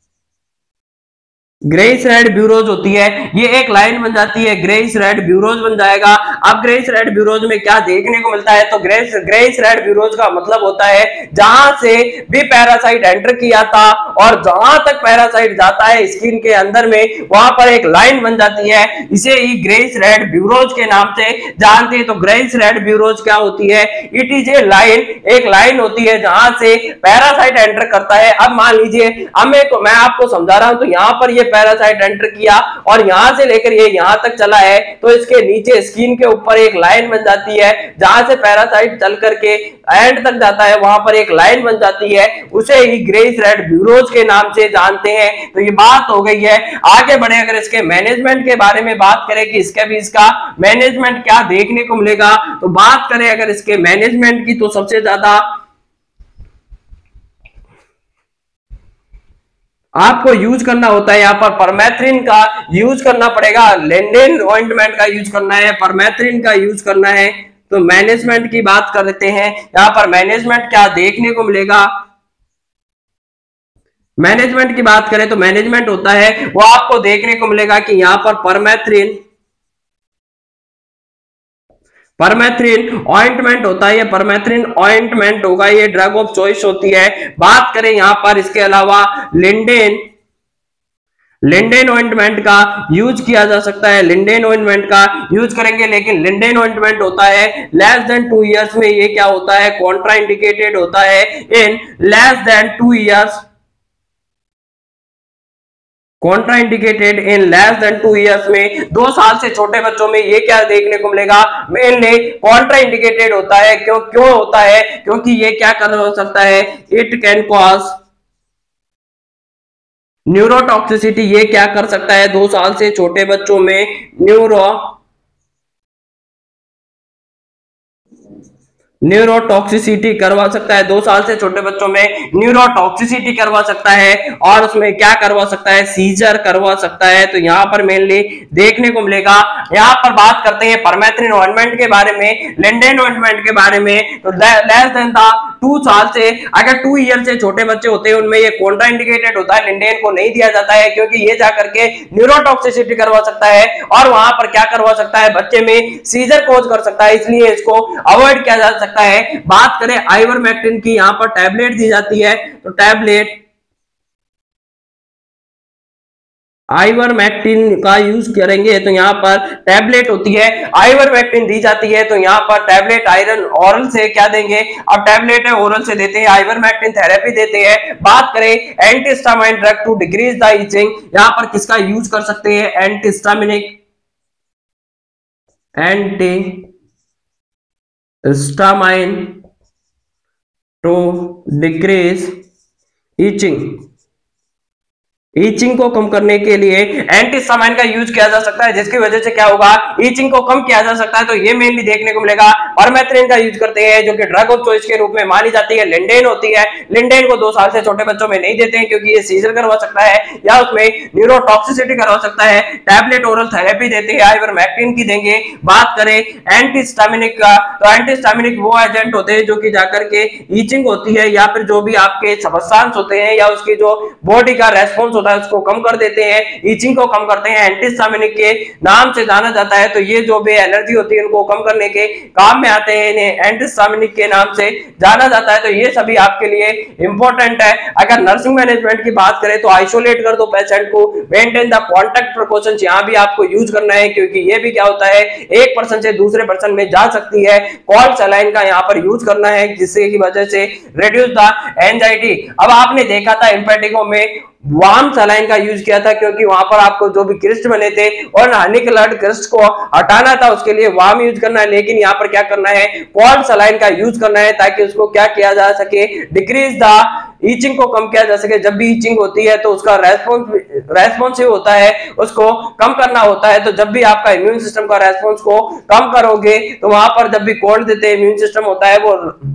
greyish red burrows होती है, ये एक लाइन बन जाती है, ग्रेइश रेड ब्यूरोज बन जाएगा। अब ग्रेइश रेड ब्यूरोज में क्या देखने को मिलता है, तो ग्रेइश ग्रेइश रेड ब्यूरोज का मतलब होता है जहां से भी पैरासाइट एंटर किया था और जहां तक पैरासाइट जाता है स्किन के अंदर में वहां पर एक लाइन बन जाती है, इसे ही ग्रेइश रेड ब्यूरोज के नाम से जानते हैं। तो ग्रेइश रेड ब्यूरोज क्या होती है, इट इज ए लाइन, एक लाइन होती है जहां से पैरासाइट एंटर करता है। अब मान लीजिए, अब मैं, मैं आपको समझा रहा हूं, तो यहां पर ये पैरासाइट एंटर किया और यहां से लेकर ये यहां तक चला है, तो इसके नीचे स्किन के ऊपर एक लाइन बन जाती है, जहां से पैरासाइट चल करके एंड तक जाता है, वहां पर एक लाइन बन जाती है, उसे ही ग्रेइश रेड ब्यूरोज के नाम से जानते हैं। तो ये बात हो गई है। आगे बढ़े, अगर इसके मैनेजमेंट के बारे में बात करें कि इसके भी इसका मैनेजमेंट क्या देखने को मिलेगा, तो बात करें अगर इसके मैनेजमेंट की, तो सबसे ज्यादा आपको यूज करना होता है यहाँ पर परमेथ्रिन का यूज करना पड़ेगा, लिंडेन ऑइंटमेंट का यूज करना है, परमेथ्रिन का यूज करना है। तो मैनेजमेंट की बात करते हैं, यहाँ पर मैनेजमेंट क्या देखने को मिलेगा। मैनेजमेंट की बात करें तो मैनेजमेंट होता है वो आपको देखने को मिलेगा कि यहाँ पर परमेथ्रिन परमेथ्रिन ऑइंटमेंट होता है, ये परमेथ्रिन ऑइंटमेंट होगा, ये ड्रग ऑफ चॉइस होती है। बात करें यहां पर इसके अलावा लिंडेन लिंडेन ऑइंटमेंट का यूज किया जा सकता है, लिंडेन ऑइंटमेंट का यूज करेंगे, लेकिन लिंडेन ऑइंटमेंट होता है लेस देन टू इयर्स में, ये क्या होता है, कॉन्ट्राइंडिकेटेड होता है in less than two years, contraindicated in less than two years में, दो साल से छोटे बच्चों में ये क्या देखने को मिलेगा, मेनली कॉन्ट्राइंडिकेटेड होता है। क्यों क्यों होता है, क्योंकि ये क्या कर सकता है, इट कैन कॉज न्यूरोटॉक्सिसिटी, ये क्या कर सकता है, दो साल से छोटे बच्चों में न्यूरो न्यूरोटॉक्सिसिटी करवा सकता है, दो साल से छोटे बच्चों में न्यूरोटॉक्सिसिटी करवा सकता है, और उसमें क्या करवा सकता है, सीजर करवा सकता है। तो यहाँ पर मेनली देखने को मिलेगा। यहाँ पर बात करते हैं परमेथ्रिन ऑइंटमेंट के बारे में, लिंडेन ऑइंटमेंट के बारे में, तो लेस देन था टू साल से, अगर टू ईयर से छोटे बच्चे होते हैं उनमें ये कॉन्ट्राइंडिकेटेड होता है, लिंडेन को नहीं दिया जाता है, क्योंकि ये जाकर के न्यूरोटॉक्सिसिटी करवा सकता है और वहां पर क्या करवा सकता है, बच्चे में सीजर कोज कर सकता है, इसलिए इसको अवॉइड किया जा सकता है। बात करें आइवरमेक्टिन की, यहां पर टैबलेट दी जाती है, तो टैबलेट आइवरमेक्टिन का यूज करेंगे, तो यहाँ पर टैबलेट होती है, आइवरमेक्टिन दी जाती है, तो यहाँ पर टैबलेट आयरन ओरल से क्या देंगे, अब टैबलेट है ओरल से देते हैं, आइवरमेक्टिन थेरेपी देते हैं। बात करें antihistamine drug to decrease the itching, यहाँ पर किसका यूज कर सकते हैं, antihistaminic antihistamine to decrease itching, itching को कम करने के लिए एंटीहिस्टामाइन का यूज किया जा सकता है, जिसकी वजह से क्या होगा, ईचिंग को कम किया जा सकता है। तो ये मेनली देखने को मिलेगा। परमेथ्रिन का यूज करते हैं, जो कि ड्रग ऑफ चॉइस के रूप में मानी जाती है। लिंडेन होती है, लिंडेन को दो साल से छोटे बच्चों में नहीं देते हैं, क्योंकि ये सीजर करवा सकता है या उसमें न्यूरोटॉक्सिसिटी करवा सकता है। टैबलेट ओरल थेरेपी देते हैं, आइवरमेक्टिन की देंगे। बात करें एंटीहिस्टामिनिक का, तो एंटीहिस्टामिनिक वो एजेंट होते हैं जो कि जाकर के ईचिंग होती है या फिर जो भी आपके सब्सटेंस होते हैं या उसकी जो बॉडी का रेस्पॉन्स होता है उसको कम कर देते हैं, ईचिंग को कम करते हैं, एंटीहिस्टामिनिक के नाम से जाना जाता है। तो ये जो भी एलर्जी होती है उनको कम करने के काम में आते हैं, इन्हें एंटीहिस्टामिनिक के नाम से जाना जाता है। तो ये सभी आपके लिए इंपॉर्टेंट है। अगर नर्सिंग मैनेजमेंट की बात करें तो आइसोलेट कर दो पेशेंट को, मेंटेन द कॉन्टैक्ट प्रिकॉशंस यहाँ भी आपको यूज करना है, क्योंकि ये भी क्या होता है, एक पर्सन से दूसरे पर्सन में जा सकती है। कॉल्ड सलाइन का यहाँ पर यूज करना है, जिससे की वजह से रिड्यूस द एंजाइटी। अब आपने देखा था इम्पेटिको में वार्म सलाइन का यूज किया था, क्योंकि वहां पर आपको जो भी क्रिस्ट बने थे और हनी कलर्ड क्रिस्ट को हटाना था, उसके लिए वार्म यूज करना है। लेकिन यहाँ पर क्या करना है, कोल्ड सलाइन का यूज करना है, ताकि उसको क्या किया जा सके, डिक्रीज द ईचिंग को कम किया जा सके। जब भी ईचिंग होती है तो उसका रेस्पॉन्स रेस्पॉन्सिव होता है, उसको कम करना होता है। तो जब भी आपका इम्यून सिस्टम का रेस्पॉन्स को कम करोगे, तो वहां पर जब भी कोल्ड देते हैं, इम्यून सिस्टम होता है वो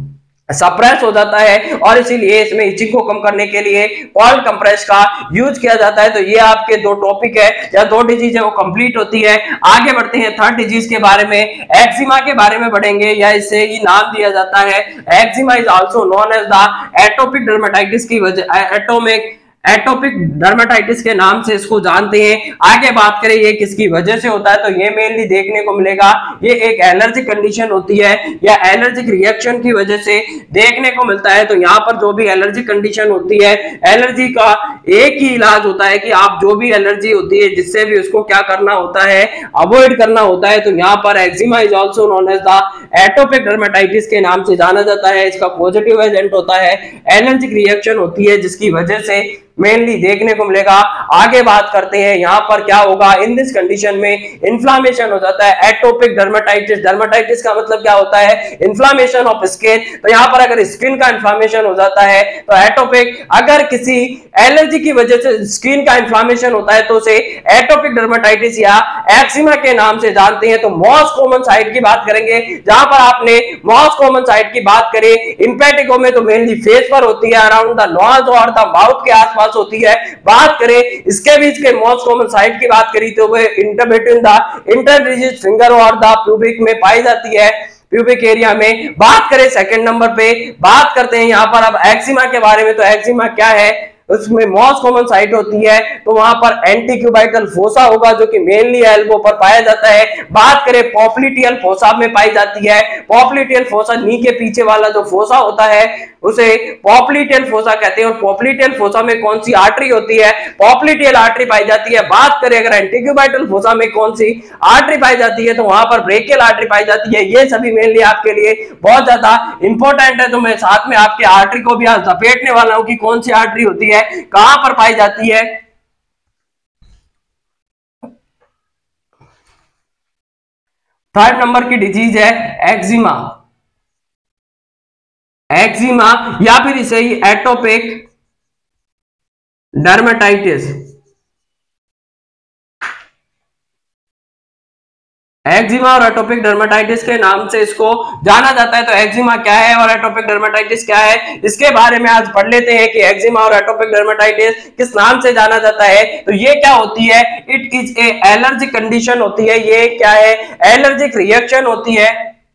सप्रेस हो जाता है और इसीलिए इसमें इचिंग को कम करने के लिए कोल्ड कंप्रेस का यूज किया जाता है। तो ये आपके दो टॉपिक है या दो डिजीज है वो कंप्लीट होती है। आगे बढ़ते हैं थर्ड डिजीज के बारे में, एक्जिमा के बारे में बढ़ेंगे, या इसे ही नाम दिया जाता है eczema is also known as the atopic dermatitis की वजह एटोमिक एटोपिक डर्मेटाइटिस के नाम से इसको जानते हैं। आगे बात करें ये किसकी वजह से होता है, तो ये मेनली देखने को मिलेगा ये एक एलर्जिक कंडीशन होती है या एलर्जिक रिएक्शन की वजह से देखने को मिलता है। तो यहाँ पर जो भी एलर्जिक कंडीशन होती है, एलर्जी का एक ही इलाज होता है कि आप जो भी एलर्जी होती है जिससे भी उसको क्या करना होता है, अवॉइड करना होता है। तो यहाँ पर eczema is also known as the atopic dermatitis के नाम से जाना जाता है। इसका पॉजिटिव एजेंट होता है, एलर्जिक रिएक्शन होती है जिसकी वजह से मेनली देखने को मिलेगा। आगे बात करते हैं यहाँ पर क्या होगा, इन दिस कंडीशन में इन्फ्लामेशन हो जाता है। एटोपिक डर्मेटाइटिस, डर्मेटाइटिस का मतलब क्या होता है, इन्फ्लामेशन ऑफ स्किन। तो यहाँ पर अगर स्किन का इन्फ्लामेशन हो जाता है तो एटोपिक, अगर किसी एलर्जी की वजह से स्किन का इन्फ्लामेशन होता है तो उसे एटोपिक डर्मेटाइटिस या एक्जिमा के नाम से जानते हैं। तो मोस्ट कॉमन साइट की बात करेंगे, जहां पर आपने मोस्ट कॉमन साइट की बात करें इम्पेटिको में तो मेनली फेस पर होती है, अराउंड द नोज और द माउथ के आसपास होती है। बात करें इसके बीच के मोस्ट कॉमन साइट की बात करी तो वह inter between the interdigit finger और द प्यूबिक में पाई जाती है, प्यूबिक एरिया में। बात करें सेकंड नंबर पे, बात करते हैं यहाँ पर अब एक्जिमा के बारे में। तो एक्जिमा क्या है, उसमें मोस्ट कॉमन साइट होती है तो वहां पर एंटीक्यूबाइटल फोसा होगा जो कि मेनली एल्बो पर पाया जाता है। बात करें पॉप्लिटियल फोसा में पाई जाती है। पॉप्लिटियल फोसा नी के पीछे वाला जो फोसा होता है उसे पॉप्लिटियल फोसा कहते हैं। और पॉप्लिटियल फोसा में कौन सी आर्टरी होती है, पॉप्लिटियल आर्टरी पाई जाती है। बात करें अगर एंटीक्यूबाइटल फोसा में कौन सी आर्टरी पाई जाती है तो वहां पर ब्रेकियल आर्टरी पाई जाती है। ये सभी मेनली आपके लिए बहुत ज्यादा इंपॉर्टेंट है। तो मैं साथ में आपके आर्टरी को भी आज लपेटने वाला हूं कि कौन सी आर्टरी होती है, कहां पर पाई जाती है। थर्ड नंबर की डिजीज है एक्जिमा। एक्जिमा या फिर इसे ही एटोपिक डर्मेटाइटिस। एक्जिमा और एटोपिक डर्मेटाइटिस के नाम से इसको जाना जाता है। तो एक्जिमा क्या है और एटोपिक डर्मेटाइटिस क्या है, इसके बारे में आज पढ़ लेते हैं कि एक्जिमा और एटोपिक डर्मेटाइटिस किस नाम से जाना जाता है। तो ये क्या होती है, it is a allergic condition होती है। ये क्या है, एलर्जिक रिएक्शन होती है।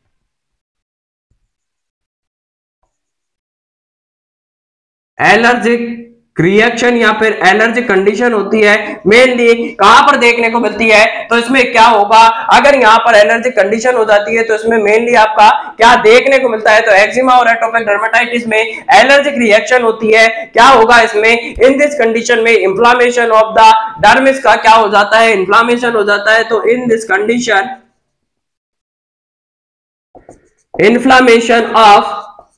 एलर्जिक रिएक्शन या फिर एलर्जिक कंडीशन होती है। मेनली कहां पर देखने को मिलती है, तो इसमें क्या होगा, अगर यहां पर एलर्जिक कंडीशन हो जाती है तो इसमें मेनली आपका क्या देखने को मिलता है, तो एक्जिमा और एटोपिक डर्मेटाइटिस में एलर्जिक रिएक्शन होती है। क्या होगा इसमें, इन दिस कंडीशन में इंफ्लामेशन ऑफ द डर्मिस का क्या हो जाता है, इंफ्लामेशन हो जाता है। तो in this condition inflammation of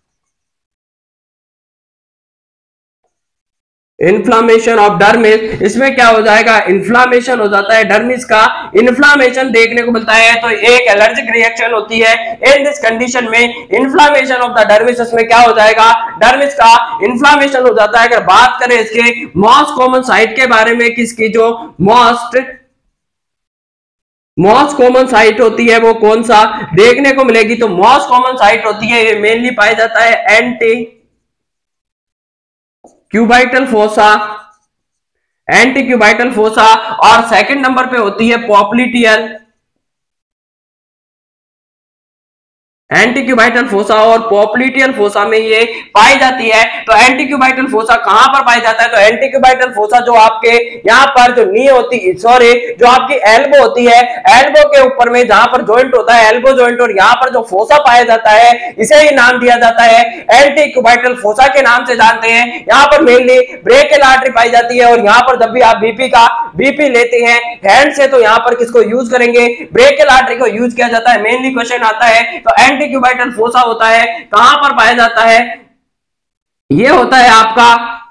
inflammation of dermis, इसमें क्या हो जाएगा, इन्फ्लामेशन हो जाता है डर्मिस का, इन्फ्लामेशन देखने को मिलता है। तो एक एलर्जिक रिएक्शन होती है। इन दिस कंडीशन में इन्फ्लामेशन ऑफ द डर्मिस, इसमें क्या हो जाएगा, डर्मिस का इन्फ्लामेशन हो जाता है। अगर बात करें इसके मोस्ट कॉमन साइट के बारे में, किसकी जो मोस्ट मोस्ट कॉमन साइट होती है वो कौन सा देखने को मिलेगी, तो मोस्ट कॉमन साइट होती है, ये मेनली पाया जाता है antecubital fossa, antecubital fossa. और सेकंड नंबर पे होती है पॉप्लिटियल एंटीक्यूबाइटल फोसा, और पॉप्लिटियल फोसा में ये पाई जाती है। तो एंटीक्यूबाइटल फोसा कहां पर पाया जाता है, तो एंटीक्यूबाइटल फोसा जो आपके यहाँ पर जो नी होती सॉरी जो आपकी एल्बो होती है, एल्बो के ऊपर में जहां पर जॉइंट होता है एल्बो जॉइंट, और यहाँ पर जो फोसा पाया जाता है इसे ही नाम दिया जाता है एंटीक्यूबाइटल फोसा के नाम से जानते हैं। यहाँ पर मेनली ब्रेकियल आर्टरी पाई जाती है। और यहाँ पर जब भी आप बीपी का बीपी लेते हैं हैंड से तो यहाँ पर किसको यूज करेंगे, ब्रेकियल आर्टरी को यूज किया जाता है। मेनली क्वेश्चन आता है तो एंटीक्यूबाइटल फोसा होता है, कहां पर पाया जाता है, ये होता है आपका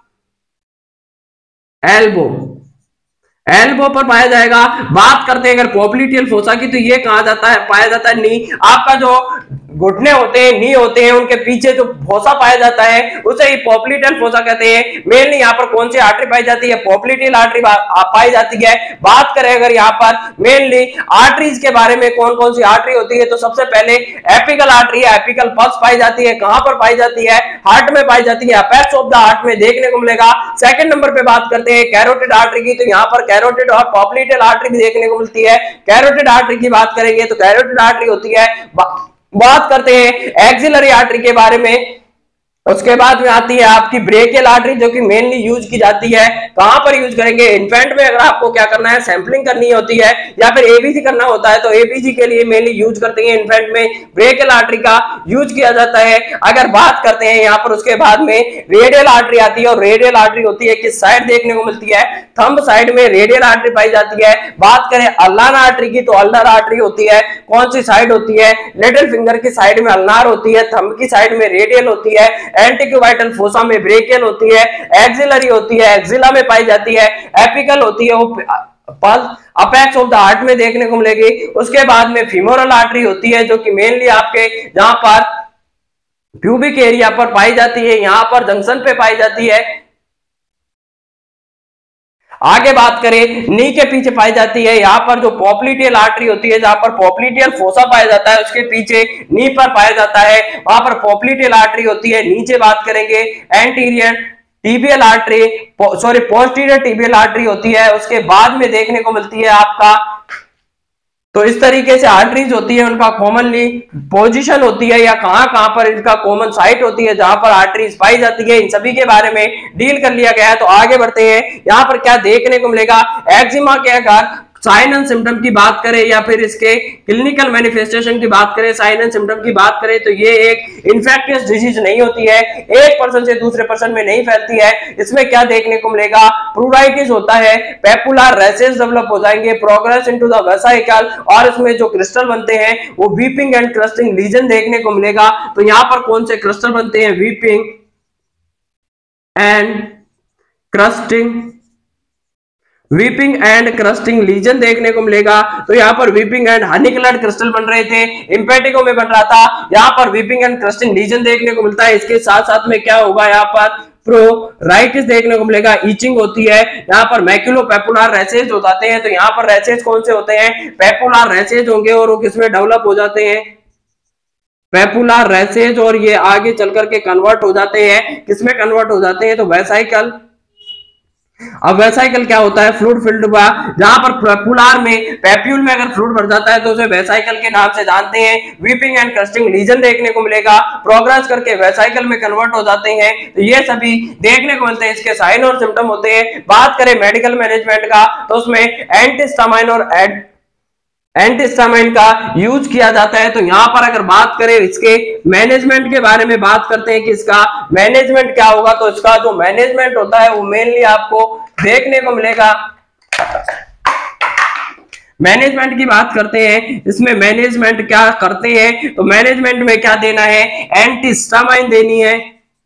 एल्बो, एल्बो पर पाया जाएगा। बात करते हैं अगर पॉप्लिटियल फोसा की, तो ये कहा जाता है पाया जाता है नी, आपका जो घुटने होते हैं, नी होते हैं, उनके पीछे जो फोसा पाया जाता है उसे ही पोप्लिटेल फोसा कहते हैं। मेनली यहाँ पर कौन सी आर्टरी पाई जाती है? पोप्लिटेल आर्टरी पाई जाती है। बात करें अगर यहाँ पर मेनली आर्टरीज के बारे में, कौन कौन सी आर्टरी होती है, तो सबसे पहले एपिकल आर्टरी है, एपिकल पल्स पाई जाती है। कहां पर पाई जाती है? हार्ट में पाई जाती है, अपेक्स ऑफ द हार्ट में देखने को मिलेगा। सेकंड नंबर पे बात करते हैं कैरोटिड आर्टरी की, तो यहाँ पर कैरोटिड और पोप्लिटेल आर्टरी भी देखने को मिलती है। कैरोटिड आर्टरी की बात करेंगे तो कैरोटिड आर्टरी होती है। बात करते हैं एक्सिलरी आर्टरी के बारे में, उसके बाद में आती है आपकी ब्रेकियल आर्टरी जो कि मेनली यूज की जाती है। कहां पर यूज करेंगे? इन्फेंट में अगर आपको क्या करना है, सैंपलिंग करनी होती है या फिर एबीसी करना होता है तो एबीसी के लिए मेनली यूज करते हैं। इन्फेंट में ब्रेकियल आर्टरी का यूज किया जाता है। अगर बात करते हैं यहाँ पर उसके बाद में रेडियल आर्टरी आती है, और रेडियल आर्टरी होती है किस साइड देखने को मिलती है? थंब साइड में रेडियल आर्टरी पाई जाती है। बात करें अल्नार आर्टरी की, तो अल्नार आर्टरी होती है कौन सी साइड होती है? लिटिल फिंगर की साइड में अल्नार होती है, थंब की साइड में रेडियल होती है, एंटीक्यूबाइटल फोसा में ब्रेकियल होती है, एक्सिलरी होती है एक्सिला में पाई जाती है, एपिकल होती है वो pulse apex of the heart में देखने को मिलेगी। उसके बाद में फीमोरल आर्टरी होती है जो कि मेनली आपके जहां पर प्यूबिक एरिया पर पाई जाती है, यहां पर जंक्शन पे पाई जाती है। आगे बात करें नी के पीछे पाई जाती है, यहाँ पर जो पोप्लिटियल आर्टरी होती है, जहां पर पोप्लिटियल फोसा पाया जाता है उसके पीछे नी पर पाया जाता है, वहां पर पोप्लिटियल आर्टरी होती है। नीचे बात करेंगे anterior tibial artery, sorry posterior tibial artery होती है, उसके बाद में देखने को मिलती है आपका। तो इस तरीके से आर्टरीज होती है, उनका कॉमनली पोजीशन होती है या कहां कहां पर इनका कॉमन साइट होती है जहां पर आर्टरीज पाई जाती है, इन सभी के बारे में डील कर लिया गया है। तो आगे बढ़ते हैं, यहां पर क्या देखने को मिलेगा? एक्जिमा के अगर साइन एंड सिम्टम की बात करें या फिर इसके क्लिनिकल मैनिफेस्टेशन की बात करें, साइन एंड सिम्टम की बात करें, तो ये एक इन्फेक्टियस डिजीज नहीं होती है, एक पर्सन से दूसरे पर्सन में नहीं फैलती है। इसमें क्या देखने को मिलेगा? प्लूराइटिस होता है, पेपुलर रैशेस डेवलप हो जाएंगे, प्रोग्रेस इनटू द वेसिकल, और इसमें जो क्रिस्टल बनते हैं वो वीपिंग एंड क्रस्टिंग लीजन देखने को मिलेगा। तो यहां पर कौन से क्रिस्टल बनते हैं? Weeping and crusting weeping and crusting lesion देखने को मिलेगा। तो यहाँ पर weeping and honey coloured crystal बन रहे थे, इम्पेटिको में बन रहा था, यहाँ पर वीपिंग एंड क्रस्टिंग लीजन देखने को मिलता है। इसके साथ साथ में क्या होगा? यहाँ पर प्रोराइटिस देखने को मिलेगा, ईचिंग होती है, यहाँ पर मैक्यूलोपेपुलर रैशेज हो जाते हैं। तो यहाँ पर रैशेज कौन से होते हैं? पेपुलर रैशेज होंगे, और वो किसमें डेवलप हो जाते हैं? पेपुलर रैशेज, और ये आगे चल करके कन्वर्ट हो जाते हैं, किसमें कन्वर्ट हो जाते हैं? तो वेसाइकल। अब वेसाइकल क्या होता है? फ्लूइड फिल्ड हुआ, जहां पर पेपुलर में पेप्यूल में अगर फ्लूइड भर जाता है तो उसे वेसाइकल के नाम से जानते हैं। वीपिंग एंड क्रस्टिंग लीजन देखने को मिलेगा, प्रोग्रेस करके वेसाइकल में कन्वर्ट हो जाते हैं। तो ये सभी देखने को मिलते हैं, इसके साइन और सिम्टम होते हैं। बात करें मेडिकल मैनेजमेंट का, तो उसमें एंटीहिस्टामाइन और एड एंटीहिस्टामाइन का यूज किया जाता है। तो यहां पर अगर बात करें इसके मैनेजमेंट के बारे में बात करते हैं कि इसका मैनेजमेंट क्या होगा, तो इसका जो मैनेजमेंट होता है वो मेनली आपको देखने को मिलेगा। मैनेजमेंट की बात करते हैं, इसमें मैनेजमेंट क्या करते हैं? तो मैनेजमेंट में क्या देना है? एंटीहिस्टामाइन देनी है,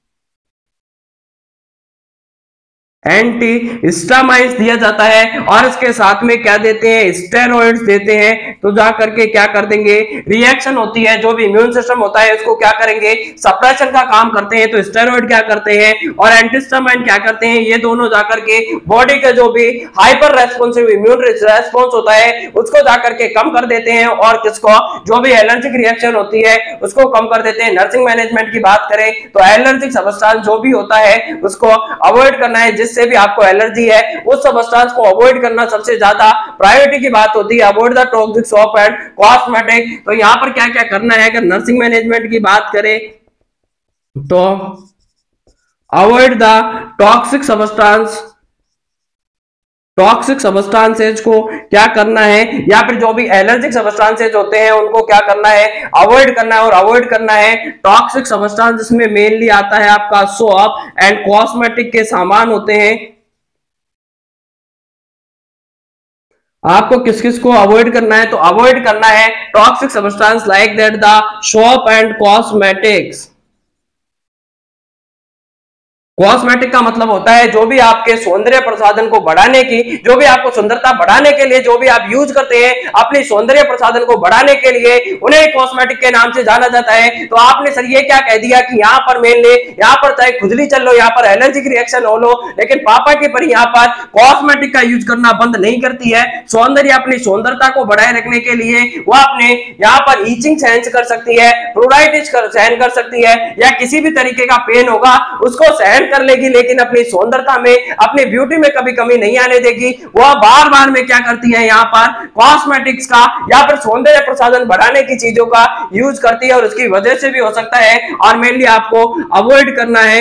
एंटीहिस्टामाइन्स दिया जाता है, और इसके साथ में क्या देते हैं? स्टेरॉइड्स देते हैं। तो जा करके क्या कर देंगे? रिएक्शन होती है, जो भी इम्यून सिस्टम होता है उसको क्या करेंगे? सप्रेशन का काम करते हैं। तो स्टेरॉइड क्या करते हैं और एंटीहिस्टामाइन क्या करते हैं? ये दोनों जाकर के बॉडी का जो भी हाइपर रेस्पॉन्सिव इम्यून रेस्पॉन्स होता है उसको जाकर के कम कर देते हैं, और किसको? जो भी एलर्जिक रिएक्शन होती है उसको कम कर देते हैं। नर्सिंग मैनेजमेंट की बात करें तो एलर्जिक सब्सटेंस जो भी होता है उसको अवॉइड करना है, जिससे भी आपको एलर्जी है उस सब्सटेंस को अवॉइड करना सबसे ज्यादा प्रायोरिटी की बात होती है। Avoid the toxic soap and cosmetic. तो यहां पर क्या क्या करना है? अगर नर्सिंग मैनेजमेंट की बात करें तो avoid the toxic substance toxic substances को क्या करना है, या फिर जो भी एलर्जिक सब्सटेंसेज होते हैं उनको क्या करना है? अवॉइड करना है। और अवॉइड करना है टॉक्सिक सब्सटेंस, जिसमें मेनली आता है आपका सोप एंड कॉस्मेटिक के सामान होते हैं। आपको किस किस को अवॉइड करना है? तो अवॉइड करना है toxic substance like that the soap and cosmetics. Cosmetic का मतलब होता है जो भी आपके सौंदर्य प्रसाधन को बढ़ाने की, जो भी आपको सुंदरता बढ़ाने के लिए जो भी आप यूज करते हैं अपनी सौंदर्य प्रसाधन को बढ़ाने के लिए, उन्हें कॉस्मेटिक के नाम से जाना जाता है। तो आपने सर ये क्या कह दिया कि यहाँ पर मेन ले, यहाँ पर चाहे खुजली चल लो, यहाँ पर एलर्जिक रिएक्शन हो लो, लेकिन पापा की परी यहाँ पर कॉस्मेटिक का यूज करना बंद नहीं करती है। सौंदर्य अपनी सुंदरता को बढ़ाए रखने के लिए वो अपने यहाँ पर ईचिंग सहन कर सकती है, प्रोडाइटिस कर सहन कर सकती है, या किसी भी तरीके का पेन होगा उसको सहन कर लेगी, लेकिन अपनी सुंदरता में, अपनी ब्यूटी में कभी कमी नहीं आने देगी। वह बार बार में क्या करती है, यहाँ पर कॉस्मेटिक्स का या फिर सौंदर्य प्रसाधन बढ़ाने की चीजों का यूज करती है, और उसकी वजह से भी हो सकता है। और मेनली आपको अवॉइड करना है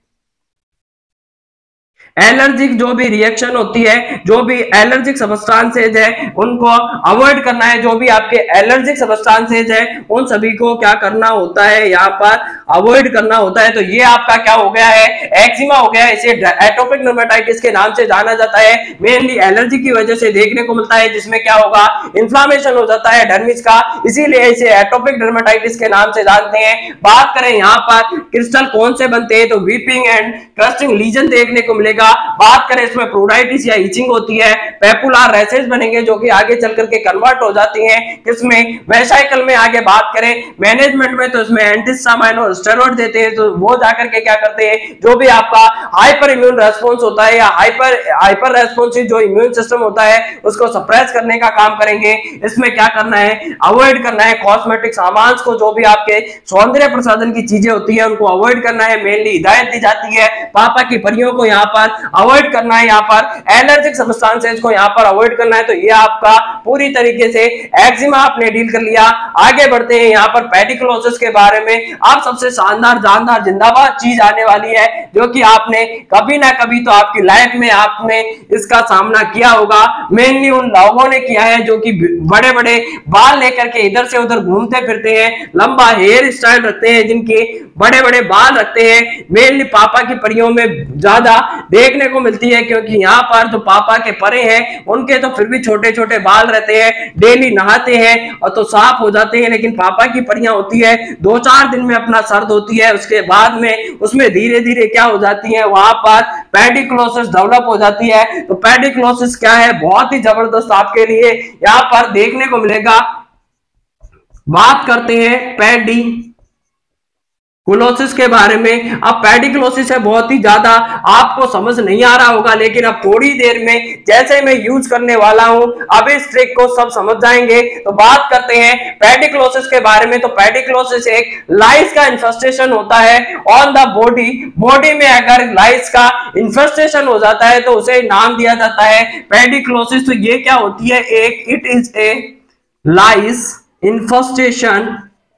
एलर्जिक जो भी रिएक्शन होती है, जो भी एलर्जिक सबस्टांसेज है उनको अवॉइड करना है। जो भी आपके एलर्जिक सबस्टांसेज है उन सभी को क्या करना होता है, यहाँ पर अवॉइड करना होता है। तो ये आपका क्या हो गया है, एक्जिमा हो गया है। इसे एटोपिक डर्मेटाइटिस के नाम से जाना जाता है। मेनली एलर्जी की वजह से देखने को मिलता है, जिसमें क्या होगा, इन्फ्लामेशन हो जाता है डर्मिस का, इसीलिए इसे एटोपिक डर्मेटाइटिस के नाम से जानते हैं। बात करें यहाँ पर क्रिस्टल कौन से बनते हैं, तो वीपिंग एंड क्रस्टिंग लीजन देखने को मिलेगा। बात करें इसमें प्रोडाइटिस या इचिंग होती है, पेपुलर रैशेस बनेंगे जो कि आगे चल करके कन्वर्ट हो जाती हैं किसमें, वेसाइकल में। आगे बात करें मैनेजमेंट में तो इसमें एंटीहिस्टामाइन और स्टेरॉइड देते हैं, तो वो जाकर के क्या करते हैं, जो भी आपका हाइपर इम्यून रेस्पॉन्स होता है या हाइपर हाइपर रेस्पॉन्सिव जो इम्यून सिस्टम होता है उसको सप्रेस करने का काम करेंगे। इसमें क्या करना है, अवॉइड करना है कॉस्मेटिक सामान को, जो भी आपके सौंदर्य प्रसाधन की चीजें होती है उनको अवॉइड करना है। मेनली हिदायत दी जाती है पापा की परियों को यहाँ पर अवॉइड करना है, यहाँ पर एलर्जिक सबस्टांसेस को यहाँ पर अवॉइड करना है। तो ये आपका पूरी तरीके से एक्जिमा आपने डील कर लिया। आगे बढ़ते हैं यहाँ पर पेडिकुलोसिस के बारे में। आप सबसे शानदार जानदार जिंदाबाद चीज आने वाली है, जो कि आपने कभी ना कभी तो आपकी लाइफ में आपने इसका सामना किया होगा। मेनली उन लोगों ने किया है जो कि बड़े बड़े बाल लेकर के इधर से उधर घूमते फिरते हैं, लंबा हेयर स्टाइल रखते हैं, जिनके बड़े बड़े बाल रखते हैं। मेनली पापा की परियों में ज्यादा देखने को मिलती है, क्योंकि यहाँ पर जो पापा के परे हैं उनके तो फिर भी छोटे छोटे बाल रहते हैं, डेली नहाते हैं और तो साफ हो जाते हैं। लेकिन पापा की परियां होती है दो चार दिन में अपना सर्द होती है, उसके बाद में उसमें धीरे धीरे क्या हो जाती है, वहां पर पेडिकुलोसिस डेवलप हो जाती है। तो पेडिकुलोसिस क्या है, बहुत ही जबरदस्त आपके लिए यहाँ पर देखने को मिलेगा। बात करते हैं पेडी कुलोसिस के बारे में। अब पेडिकुलोसिस है बहुत ही ज्यादा आपको समझ नहीं आ रहा होगा, लेकिन अब थोड़ी देर में जैसे मैं यूज करने वाला हूं अब इस ट्रिक को सब समझ जाएंगे। तो बात करते हैं पेडिकुलोसिस के बारे में। तो पेडिकुलोसिस एक लाइस का इन्फेस्टेशन होता है ऑन द बॉडी। बॉडी में अगर लाइस का इन्फेस्टेशन हो जाता है तो उसे नाम दिया जाता है पेडिकुलोसिस। तो ये क्या होती है, एक it is a lice infestation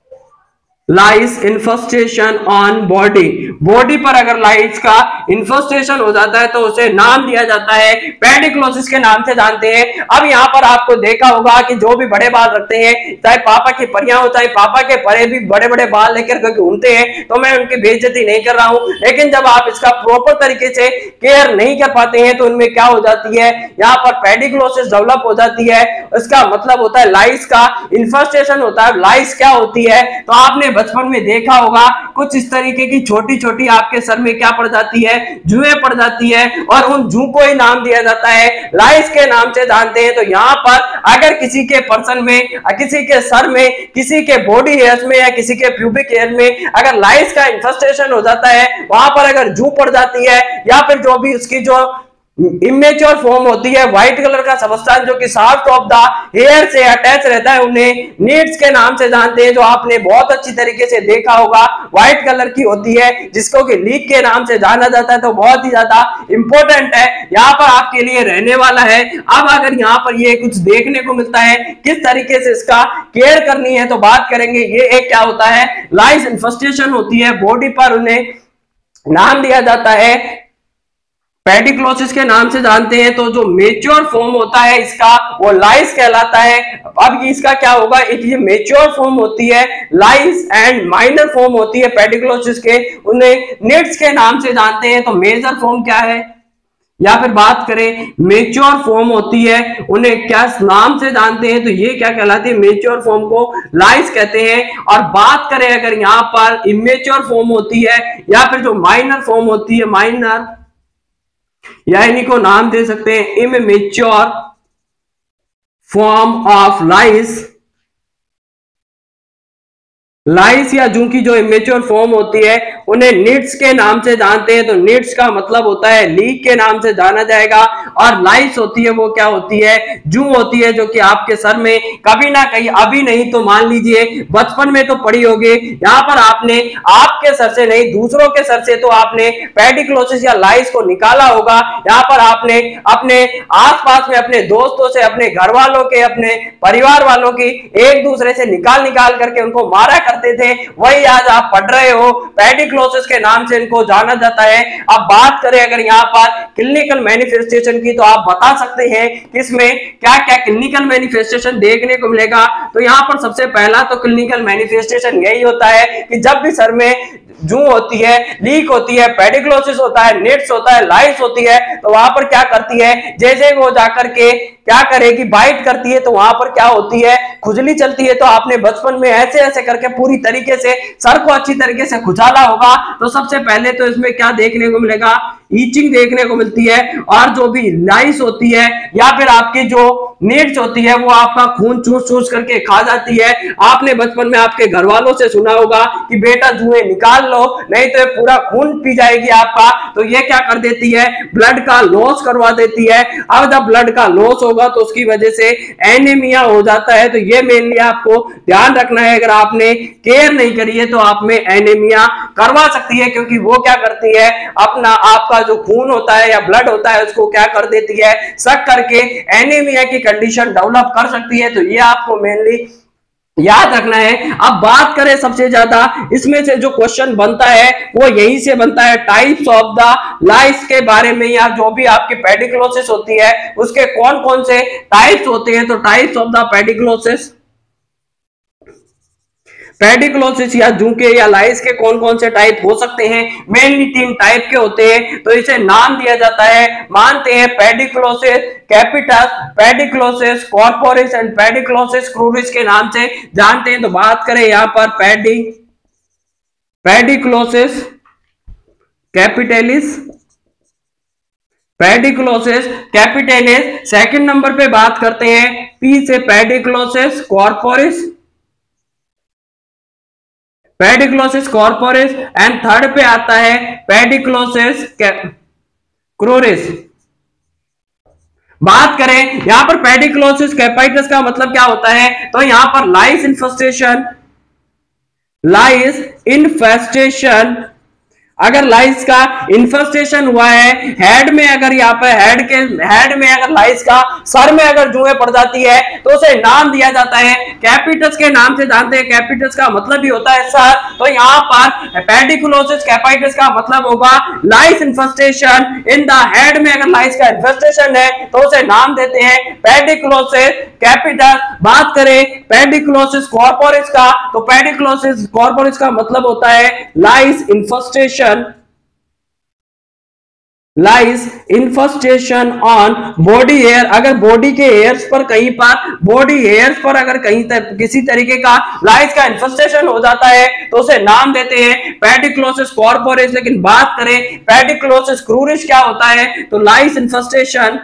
lice infestation on body. Body पर अगर लाइस का इन्फेस्टेशन हो जाता है तो उसे नाम दिया जाता है पेडिकुलोसिस के नाम से जानते हैं। अब यहाँ पर आपको देखा होगा कि जो भी बड़े बाल रखते हैं, चाहे पापा की परियां हो चाहे पापा के परे भी बड़े बड़े बाल लेकर घूमते हैं, तो मैं उनकी बेइज्जती नहीं कर रहा हूं, लेकिन जब आप इसका प्रॉपर तरीके से केयर नहीं कर पाते हैं तो उनमें क्या हो जाती है, यहाँ पर पेडिकुलोसिस डेवलप हो जाती है। इसका मतलब होता है लाइस का इन्फेस्टेशन होता है। लाइस क्या होती है, तो आपने बचपन में देखा होगा कुछ इस तरीके की छोटी छोटी आपके सर में क्या पड़ जाती है, जुएं पड़ जाती है, और उन जू को ही नाम दिया जाता है लाइस के नाम से जानते हैं। तो यहाँ पर अगर किसी के पर्सन में, किसी के सर में, किसी के बॉडी हेयर्स में या किसी के प्यूबिक हेयर में अगर लाइस का इन्फेस्टेशन हो जाता है, वहां पर अगर जू पड़ जाती है या फिर जो भी उसकी जो इमेच्योर फॉर्म होती है व्हाइट कलर का सबस्टांस जो कि शाफ्ट ऑफ द हेयर से अटैच रहता है, उन्हें नीड्स के नाम से जानते हैं, जो आपने बहुत अच्छी तरीके से देखा होगा। व्हाइट कलर की होती है जिसको कि लीक के नाम से जाना जाता है। तो बहुत ही ज्यादा इंपॉर्टेंट है, यहाँ पर आपके लिए रहने वाला है। अब अगर यहाँ पर ये कुछ देखने को मिलता है किस तरीके से इसका केयर करनी है, तो बात करेंगे। ये एक क्या होता है, लाइस इन्फेस्टेशन होती है बॉडी पर, उन्हें नाम दिया जाता है पेडिकुलोसिस के नाम से जानते हैं। तो जो मेच्योर फॉर्म होता है इसका वो लाइस कहलाता है। अब इसका क्या होगा, एक ये मेच्योर फॉर्म होती है लाइस एंड माइनर फॉर्म होती है पेडिकुलोसिस के, उन्हें निड्स के नाम से जानते हैं। तो मेजर फॉर्म क्या है, या फिर बात करें मेच्योर फॉर्म होती है, उन्हें क्या नाम से जानते हैं, तो ये क्या कहलाती है, मेच्योर फॉर्म को लाइस कहते हैं। और बात करें अगर यहाँ पर इमेच्योर फॉर्म होती है या फिर जो माइनर फॉर्म होती है, माइनर, या इन्हीं को नाम दे सकते हैं immature form of lice, lice या जू की जो इमेच्योर फॉर्म होती है उन्हें निट्स के नाम से जानते हैं। तो निट्स का मतलब होता है लीक के नाम से जाना जाएगा, और लाइस होती है वो क्या होती है, जू होती है, जो कि आपके सर में कभी ना कहीं, अभी नहीं तो मान लीजिए बचपन में तो पड़ी होगी। यहाँ पर आपने आपके सर से नहीं दूसरों के सर से तो आपने पेडिक्लोसिस या लाइस को निकाला होगा। यहाँ पर आपने अपने आसपास में अपने दोस्तों से, अपने घर वालों के, अपने परिवार वालों की एक दूसरे से निकाल निकाल करके उनको मारा करते थे, वही आज आप पढ़ रहे हो, पेडिक्लोसिस के नाम से इनको जाना जाता है। अब बात करें अगर यहाँ पर क्लिनिकल मैनिफेस्टेशन की, तो आप बता सकते हैं कि इसमें क्या क्या क्लिनिकल मैनिफेस्टेशन देखने को मिलेगा। तो यहाँ पर सबसे पहला तो क्लिनिकल मैनिफेस्टेशन यही होता है कि जब भी सर में जू होती है, लीक होती है, पेडिक्लोसिस होता है, निट्स होता है, लाइस होती है, तो वहां पर क्या करती है, जैसे वो जाकर के क्या करेगी, बाइट करती है, तो वहां पर क्या होती है, खुजली चलती है। तो आपने बचपन में ऐसे ऐसे करके पूरी तरीके से सर को अच्छी तरीके से खुजाला होगा। तो सबसे पहले तो इसमें क्या देखने को मिलेगा, ईचिंग देखने को मिलती है। और जो भी लाइस होती है या फिर आपकी जो निट्स होती है वो आपका खून चूस चूस करके खा जाती है। आपने बचपन में आपके घर वालों से सुना होगा कि बेटा जुएं निकाल लो, नहीं तो पूरा खून पी जाएगी आपका। तो ये क्या कर देती है, ब्लड का लॉस करवा देती है। अब जब ब्लड का लॉस होगा तो उसकी वजह से एनीमिया हो जाता है। तो ये मेनली आपको ध्यान रखना है, अगर आपने केयर नहीं करी है तो आप में एनीमिया करवा सकती है, क्योंकि वो क्या करती है, अपना आपका जो खून होता है या ब्लड होता है उसको क्या कर देती है, सक करके एनीमिया की कंडीशन डेवलप कर सकती है। तो ये आपको मेनली याद रखना है। अब बात करें सबसे ज्यादा इसमें से जो क्वेश्चन बनता है वो यही से बनता है, टाइप्स ऑफ द लाइस के बारे में, या जो भी आपकी पेडिक्लोसिस होती है उसके कौन कौन से टाइप्स होते हैं। तो types of the pediculosis, pediculosis या जू के या लाइस के कौन कौन से टाइप हो सकते हैं, मेनली तीन टाइप के होते हैं। तो इसे नाम दिया जाता है, मानते हैं pediculosis capitis, pediculosis corporis and pediculosis cruris के नाम से जानते हैं। तो बात करें यहां पर पेडी पेडिक्लोसिस कैपिटलिस, पेडिक्लोसिस कैपिटलिस। सेकंड नंबर पे बात करते हैं पी से pediculosis corporis, pediculosis corporis. And third पे आता है पेडिक्लोसिस क्रूरिस। बात करें यहां पर पेडिक्लोसिस कैपिटस का मतलब क्या होता है, तो यहां पर लाइस इन्फेस्टेशन, लाइस इन्फेस्टेशन, अगर लाइस का इन्फेस्टेशन हुआ है हेड में, अगर यहाँ पे हेड के हेड में अगर लाइस का सर में अगर जुएं पड़ जाती है तो उसे नाम दिया जाता है कैपिटस के नाम से जानते हैं। कैपिटस का मतलब ही होता है सर। तो यहाँ पर पेडिक्लोसिस कैपिटस का मतलब होगा lice infestation in the head में, अगर लाइस का इन्फेस्टेशन है तो उसे नाम देते हैं पेडिक्लोसिस कैपिटस। बात करें पेडिक्लोसिस कॉर्पोरिस का, तो पेडिक्लोसिस कॉर्पोरिस का मतलब होता है lice infestation, lice infestation on body hair. अगर बॉडी के हेयर्स पर कहीं पर बॉडी हेयर्स पर अगर कहीं तर, किसी तरीके का लाइस का इन्फेस्टेशन हो जाता है तो उसे नाम देते हैं पेडिक्लोसिस कॉर्पोरिस। लेकिन बात करें पेडिक्लोसिस क्रूरिस क्या होता है, तो lice infestation,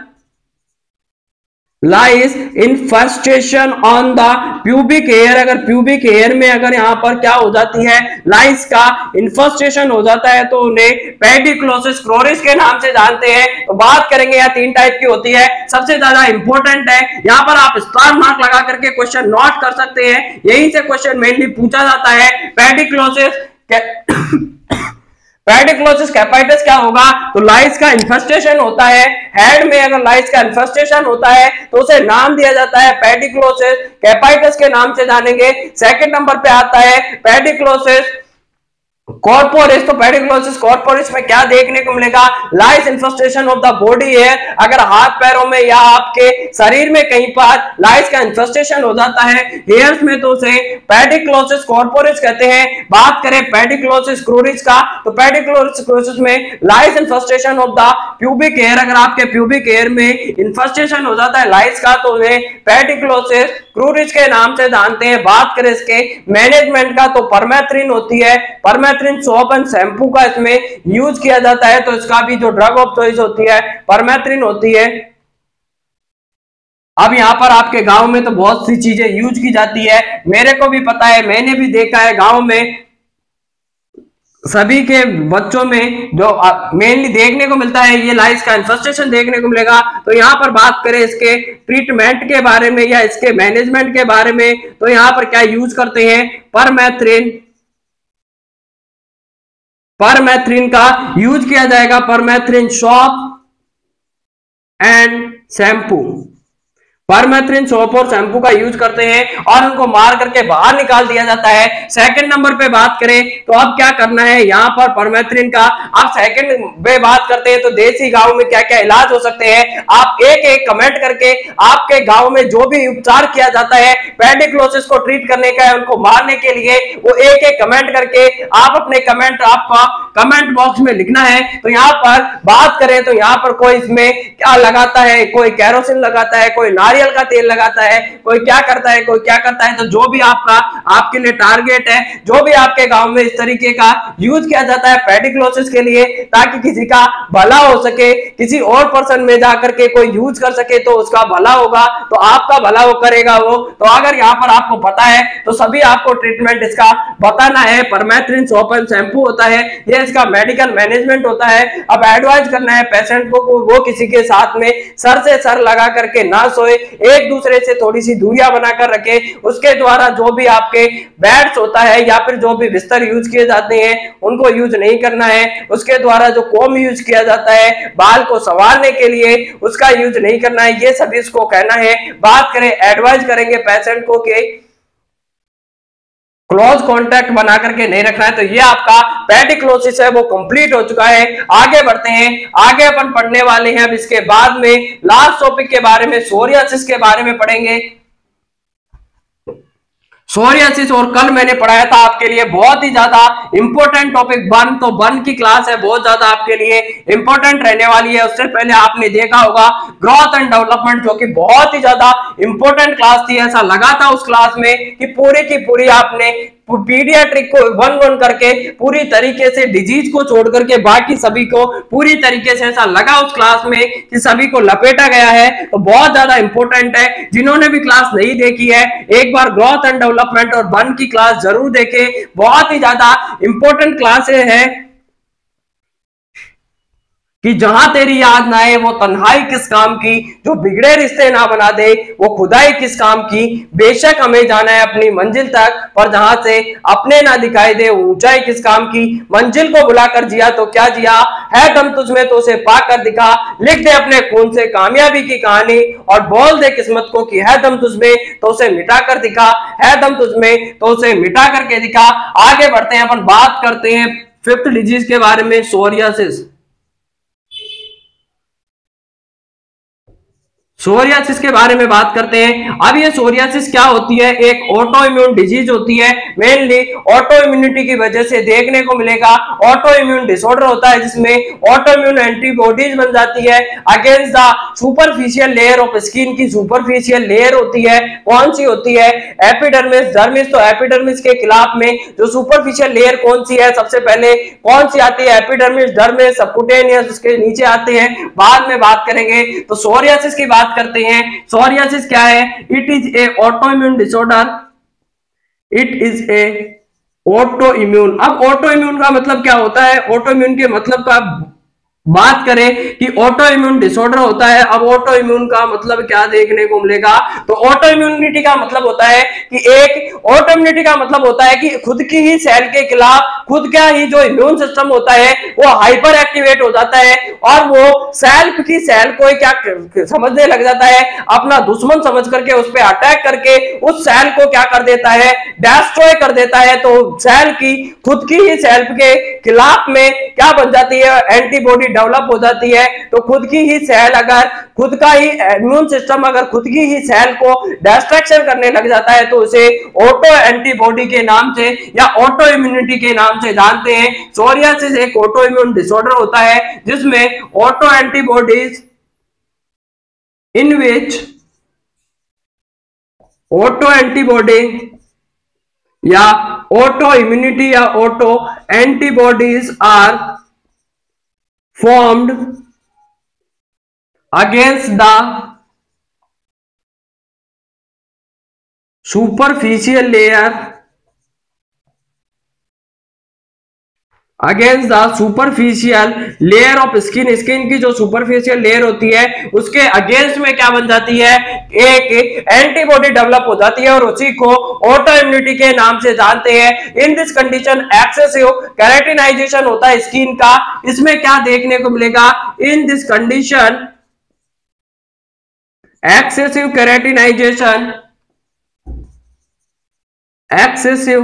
lice infestation on the pubic hair. अगर प्यूबिक हेयर में अगर यहां पर क्या हो जाती है, लाइस का इन्फेस्टेशन हो जाता है तो उन्हें पेडिक्लोसिस क्रूरिस के नाम से जानते हैं। तो बात करेंगे यहाँ तीन टाइप की होती है, सबसे ज्यादा इंपॉर्टेंट है, यहाँ पर आप स्टार मार्क लगा करके क्वेश्चन नोट कर सकते हैं, यहीं से क्वेश्चन मेनली पूछा जाता है। पेडिक्लोसिस पेडिक्लोसिस कैपिटस क्या होगा, तो लाइस का इन्फेस्टेशन होता है हेड में, अगर लाइस का इन्फेस्टेशन होता है तो उसे नाम दिया जाता है पेडिक्लोसिस कैपिटस के नाम से जानेंगे। सेकंड नंबर पे आता है पेडिक्लोसिस कॉर्पोरिस। तो पेडिक्लोसिस कॉर्पोरिस में क्या देखने को मिलेगा, lice infestation of the body hair. अगर हाथ पैरों में या आपके शरीर में कहीं पर लाइस का इन्फेस्टेशन हो जाता है हेयर्स में तो उसे पेडिक्लोसिस कॉर्पोरिस कहते हैं। बात करें पेडिक्लोसिस क्रूरिस का, तो पेडिक्लोसिस क्रूरिस में lice infestation of the pubic hair, अगर आपके प्यूबिक हेयर में इन्फेस्टेशन हो जाता है लाइस का तो उन्हें पेडिक्लोसिस क्रूरिज के नाम से जानते हैं। बात करें इसके मैनेजमेंट का तो परमेथ्रिन होती है, परमेथ्रिन सोप एंड शैम्पू का इसमें यूज किया जाता है, तो इसका भी जो ड्रग ऑफ चॉइस होती है परमेथ्रिन होती है। अब यहाँ पर आपके गांव में तो बहुत सी चीजें यूज की जाती है, मेरे को भी पता है, मैंने भी देखा है गांव में सभी के बच्चों में जो मेनली देखने को मिलता है ये लाइस का इन्फेस्टेशन देखने को मिलेगा। तो यहाँ पर बात करें इसके ट्रीटमेंट के बारे में या इसके मैनेजमेंट के बारे में, तो यहाँ पर क्या यूज करते हैं, परमेथ्रिन, परमेथ्रिन का यूज किया जाएगा, permethrin soap and shampoo, permethrin soap और शैम्पू का यूज करते हैं और उनको मार करके बाहर निकाल दिया जाता है। सेकंड नंबर पे बात करें तो अब क्या करना है यहाँ पर परमेथ्रिन का, अब सेकंड पे बात करते हैं तो देसी गांव में क्या क्या इलाज हो सकते हैं, आप एक एक कमेंट करके आपके गांव में जो भी उपचार किया जाता है पेडिक्लोसिस को ट्रीट करने का है, उनको मारने के लिए, वो एक एक कमेंट करके आप अपने कमेंट आपका कमेंट बॉक्स में लिखना है। तो यहाँ पर बात करें तो यहाँ पर कोई इसमें क्या लगाता है, कोई कैरोसिन लगाता है, कोई नारियल का तेल लगाता है, कोई क्या करता है, कोई क्या करता है, तो जो भी आपका आपके लिए टारगेट है, जो भी आपके गांव में इस तरीके का यूज किया जाता है पेडिक्लोसिस के लिए ताकि किसी का भला हो सके, किसी और पर्सन में जाकर के कोई यूज कर सके तो उसका भला होगा, तो आपका भला वो करेगा वो। तो अगर यहाँ पर आपको पता है तो सभी आपको ट्रीटमेंट इसका बताना है। परमेथ्रिन सोप एंड शैम्पू होता है, ये इसका मेडिकल मैनेजमेंट होता है। अब एडवाइज करना है पेशेंट को वो किसी के साथ में सर से सर लगा करके ना सोए, एक दूसरे से थोड़ी सी दूरियां बनाकर रखे, उसके द्वारा जो भी आपके बेड्स होता है या फिर जो भी बिस्तर यूज किए जाते हैं उनको यूज नहीं करना है, उसके द्वारा जो कोम यूज किया जाता है बाल को संवारने के लिए उसका यूज नहीं करना है, ये सभी इसको कहना है। बात करें एडवाइज करेंगे पेशेंट को कि क्लोज कांटेक्ट बना करके नहीं रखना है। तो ये आपका पेडिक्लोसिस है वो कंप्लीट हो चुका है। आगे बढ़ते हैं, आगे अपन पढ़ने वाले हैं अब इसके बाद में लास्ट टॉपिक के बारे में, सोरियासिस के बारे में पढ़ेंगे। सोरियासिस और कल मैंने पढ़ाया था आपके लिए बहुत ही ज्यादा इंपॉर्टेंट टॉपिक बर्न, तो बर्न की क्लास है बहुत ज्यादा आपके लिए इंपॉर्टेंट रहने वाली है। उससे पहले आपने देखा होगा ग्रोथ एंड डेवलपमेंट जो कि बहुत ही ज्यादा इंपॉर्टेंट क्लास थी, ऐसा लगा था उस क्लास में कि पूरी की पूरी आपने पीडियाट्रिक को वन वन करके पूरी तरीके से डिजीज को छोड़ करके बाकी सभी को पूरी तरीके से ऐसा लगा उस क्लास में कि सभी को लपेटा गया है, तो बहुत ज्यादा इंपॉर्टेंट है। जिन्होंने भी क्लास नहीं देखी है एक बार ग्रोथ एंड डेवलपमेंट और बर्न की क्लास जरूर देखें, बहुत ही ज्यादा इंपॉर्टेंट क्लासेस हैं कि जहां तेरी याद ना आए वो तन्हाई किस काम की, जो बिगड़े रिश्ते ना बना दे वो खुदाई किस काम की, बेशक हमें जाना है अपनी मंजिल तक पर जहां से अपने ना दिखाई दे ऊंचाई किस काम की, मंजिल को बुलाकर जिया तो क्या जिया, है दम तुझमें तो उसे पाकर दिखा, लिख दे अपने खून से कामयाबी की कहानी और बोल दे किस्मत को कि है दम तुझमें तो उसे मिटा कर दिखा, है दम तुझमें तो उसे मिटा करके दिखा। आगे बढ़ते हैं, अपन बात करते हैं फिफ्थ डिजीज के बारे में, सोरियासिस। सोरियासिस के बारे में बात करते हैं। अब ये सोरियासिस क्या होती है, एक ऑटो इम्यून डिजीज होती है, मेनली ऑटो इम्यूनिटी की वजह से देखने को मिलेगा। ऑटो इम्यून डिसऑर्डर होता है जिसमें ऑटो इम्यून एंटीबॉडीज बन जाती है against the superficial layer of skin की सुपरफिशियल लेयर होती है, कौन सी होती है, एपिडर्मिस, डर्मिस। तो एपिडर्मिस के खिलाफ में जो सुपरफिशियल लेयर कौन सी है, सबसे पहले कौन सी आती है, एपिडर्मिस, डर्मिस, सबक्यूटेनियस, उसके नीचे आते हैं, बाद में बात करेंगे। तो सोरियासिस की बात करते हैं। सोरियासिस क्या है, it is a autoimmune disorder, it is a autoimmune. अब ऑटो इम्यून का मतलब क्या होता है, ऑटो इम्यून के मतलब का बात करें कि ऑटो इम्यून डिसऑर्डर होता है। अब ऑटो इम्यून का मतलब क्या देखने को मिलेगा, तो ऑटो इम्यूनिटी का मतलब होता है कि एक ऑटो इम्यूनिटी का मतलब होता है कि खुद की ही सेल के खिलाफ खुद का ही जो इम्यून सिस्टम होता है वो हाइपर एक्टिवेट हो जाता है और वो सेल की सेल को क्या समझने लग जाता है, अपना दुश्मन समझ करके उस पर अटैक करके उस सेल को क्या कर देता है, डिस्ट्रॉय कर देता है। तो सेल की खुद की ही सेल के खिलाफ में क्या बन जाती है, एंटीबॉडी डेवलप हो जाती है तो खुद की ही सेल अगर खुद का ही इम्यून सिस्टम अगर खुद की ही सेल को डिस्ट्रक्शन करने लग जाता है तो उसे ऑटो एंटीबॉडी के नाम से या ऑटो इम्यूनिटी के नाम से जानते हैं। सोरियासिस एक ऑटो इम्यून डिसऑर्डर होता है जिसमें autoantibodies in which autoantibody या ऑटो इम्यूनिटी या autoantibodies are formed against the superficial layer against the superficial layer of skin. Skin की जो सुपरफिशियल लेयर होती है उसके अगेंस्ट में क्या बन जाती है, एक एंटीबॉडी डेवलप हो जाती है और उसी को ऑटो इम्यूनिटी के नाम से जानते हैं। In this condition excessive keratinization होता है स्किन का। इसमें क्या देखने को मिलेगा, in this condition excessive keratinization excessive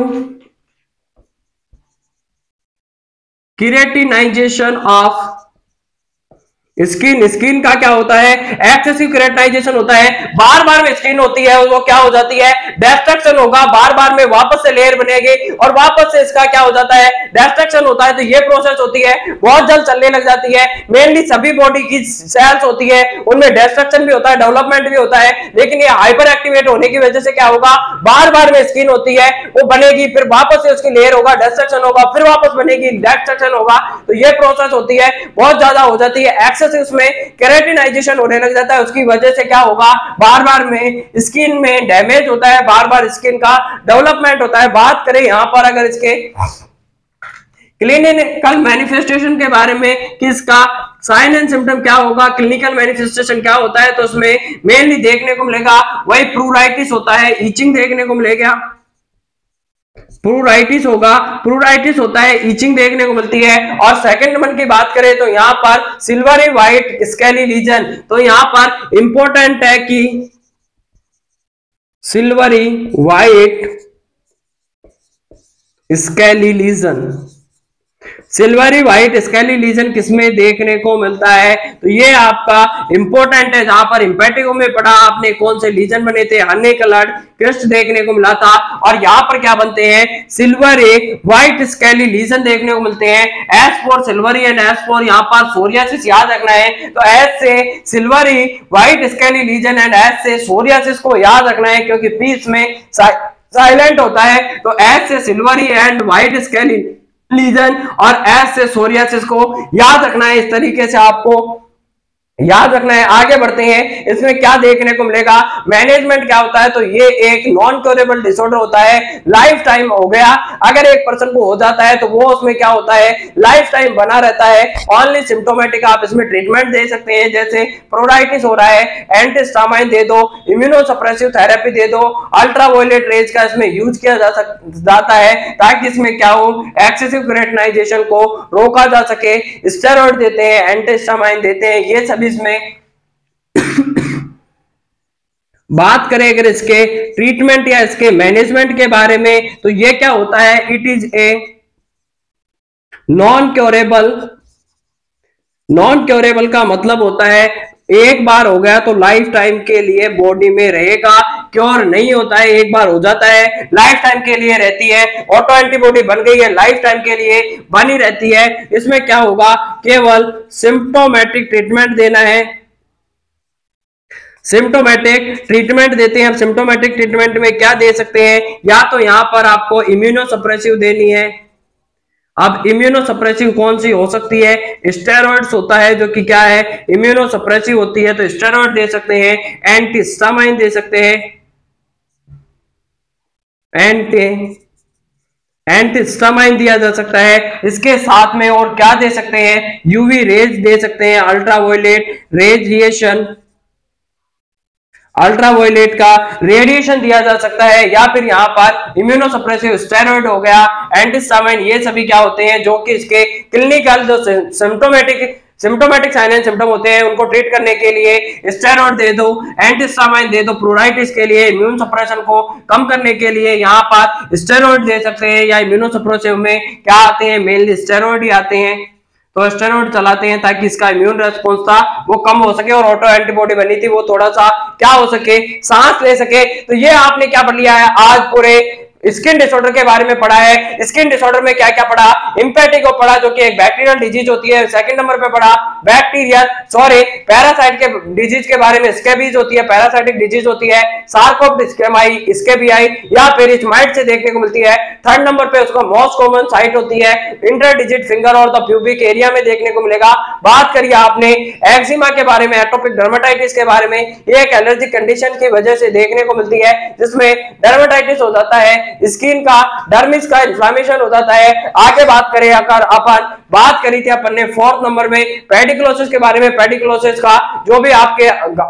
keratinization of skin. Skin का क्या होता है, एक्सेसिव केराटिनाइजेशन होता है। बार बार में स्किन होती है वो क्या हो जाती है, डिस्ट्रक्शन होगा, बार बार में वापस से लेयर बनेगी और वापस से इसका क्या हो जाता है, डिस्ट्रक्शन होता है। तो ये प्रोसेस होती है बहुत जल्द चलने लग जाती है। मेनली सभी बॉडी की सेल्स होती है उनमें डिस्ट्रक्शन भी होता है, डेवलपमेंट भी होता है, लेकिन ये हाइपर एक्टिवेट होने की वजह से क्या होगा, बार बार में स्किन होती है वो बनेगी, फिर वापस से उसकी लेयर होगा, डिस्ट्रक्शन होगा, फिर वापस बनेगी, डिस्ट्रक्शन होगा। तो ये प्रोसेस होती है बहुत ज्यादा हो जाती है, एक्सेस उसमें केराटिनाइजेशन होने लग जाता है। उसकी वजह से क्या होगा, बार बार में स्किन में डैमेज होता है, बार बार स्किन का डेवलपमेंट होता है। बात करें यहां पर अगर इसके क्लिनिकल मैनिफेस्टेशन के बारे में कि इसका साइन एंड सिम्टम क्या होगा, क्लिनिकल मैनिफेस्टेशन क्या होता है, तो उसमें मेनली देखने को मिलेगा वही प्रूराइटिस होता है, ईचिंग देखने को मिलेगा, प्रूराइटिस होगा, प्रूराइटिस होता है, ईचिंग देखने को मिलती है। और सेकंड नंबर की बात करें तो यहां पर सिल्वरी व्हाइट स्केली लीजन। तो यहां पर इंपॉर्टेंट है कि silvery white scaly lesion, silvery white scaly lesion किसमें देखने को मिलता है, तो ये आपका इंपॉर्टेंट है। जहां पर इम्पेटिगो में पढ़ा आपने कौन से लीजन बने थे, हनी कलर्ड क्रिस्ट देखने को मिला था, और यहाँ पर क्या बनते हैं, सिल्वरी व्हाइट स्केली लीजन देखने को मिलते हैं। S for silvery and S for यहाँ पर सोरियासिस याद रखना है, तो एस से silvery white scaly lesion and S से सोरियासिस को याद रखना है क्योंकि पी इसमें साइलेंट होता है। तो एस से silvery and white scaly lesion और एस से सोरियासिस को याद रखना है। इस तरीके से आपको याद रखना है। आगे बढ़ते हैं, इसमें क्या देखने को मिलेगा, मैनेजमेंट क्या होता है, तो ये एक नॉन क्योरेबल डिसऑर्डर होता है, लाइफ टाइम हो गया। अगर एक पर्सन को हो जाता है तो वो उसमें क्या होता है, लाइफ टाइम बना रहता है। ओनली सिम्टोमेटिक आप इसमें ट्रीटमेंट दे सकते हैं, जैसे प्रोराइटिस हो रहा है एंटीहिस्टामाइन दे दो, इम्यूनोसप्रेसिव थेरेपी दे दो, अल्ट्रावायलेट रेज का इसमें यूज किया जा जाता है ताकि इसमें क्या हो, एक्सेसिव केराटिनाइजेशन को रोका जा सके। स्टेरॉइड देते हैं, एंटीहिस्टामाइन देते हैं, ये सभी में बात करें अगर इसके ट्रीटमेंट या इसके मैनेजमेंट के बारे में, तो ये क्या होता है, it is a non curable. Non curable का मतलब होता है एक बार हो गया तो लाइफ टाइम के लिए बॉडी में रहेगा, क्योर नहीं होता है, एक बार हो जाता है लाइफ टाइम के लिए रहती है। ऑटो एंटीबॉडी बन गई है, लाइफ टाइम के लिए बनी रहती है। इसमें क्या होगा, केवल सिम्प्टोमेटिक ट्रीटमेंट देना है, सिम्प्टोमेटिक ट्रीटमेंट देते हैं। हम सिम्प्टोमेटिक ट्रीटमेंट में क्या दे सकते हैं, या तो यहां पर आपको इम्यूनोसप्रेसिव देनी है। अब इम्यूनोसप्रेसिव कौन सी हो सकती है, स्टेरॉइड्स होता है जो कि क्या है, इम्यूनोसप्रेसिव होती है, तो स्टेरॉइड दे सकते हैं, एंटीहिस्टामाइन दे सकते हैं, एंटी एंटीहिस्टामाइन दिया जा सकता है। इसके साथ में और क्या दे सकते हैं, यूवी रेज दे सकते हैं, अल्ट्रावायलेट रेडिएशन, अल्ट्रावायलेट का रेडिएशन दिया जा सकता है, या फिर यहाँ पर इम्यूनोसप्रेसिव स्टेरॉइड हो गया, एंटीहिस्टामाइन, ये सभी क्या होते हैं जो कि इसके क्लिनिकल जो symptomatic symptomatic sign and symptom होते हैं उनको ट्रीट करने के लिए स्टेरॉइड दे दो, एंटीहिस्टामाइन दे दो, प्रोराइटिस के लिए इम्यून सप्रेशन को कम करने के लिए यहाँ पर स्टेरॉइड दे सकते हैं, या इम्यूनोसप्रेसिव में क्या आते हैं, मेनली स्टेरॉइड ही आते हैं। तो स्टेरॉइड चलाते हैं ताकि इसका इम्यून रेस्पॉन्स था वो कम हो सके और ऑटो एंटीबॉडी बनी थी वो थोड़ा सा क्या हो सके, सांस ले सके। तो ये आपने क्या पढ़ लिया है आज पूरे स्किन डिसऑर्डर के बारे में पढ़ा है। स्किन डिसऑर्डर में क्या क्या पढ़ा, इम्पेटिगो पढ़ा जो कि एक बैक्टीरियल डिजीज होती है। सेकंड नंबर पे पढ़ा बैक्टीरियल सॉरी पैरासाइट के डिजीज के बारे में, स्कैबीज होती है, पैरासाइटिक डिजीज होती है। सार्कोप्टिस्केमाई स्कैबियाई या पेरिचमाइट से देखने को मिलती है। थर्ड नंबर पे उसका मोस्ट कॉमन साइट होती है इंटरडिजिट फिंगर और द प्यूबिक एरिया में देखने को मिलेगा। बात करिए आपने एक्जिमा के बारे में, एटोपिक डर्मेटाइटिस के बारे में, ये एक एलर्जिक कंडीशन की वजह से देखने को मिलती है जिसमें डर्मेटाइटिस हो जाता है, स्किन का डर्मिस का इन्फ्लेमेशन हो जाता है। आगे बात करें अगर अपन बात करी थी अपन ने फोर्थ नंबर में पेडिकुलोसिस के बारे में, पेडिकुलोसिस का जो भी आपके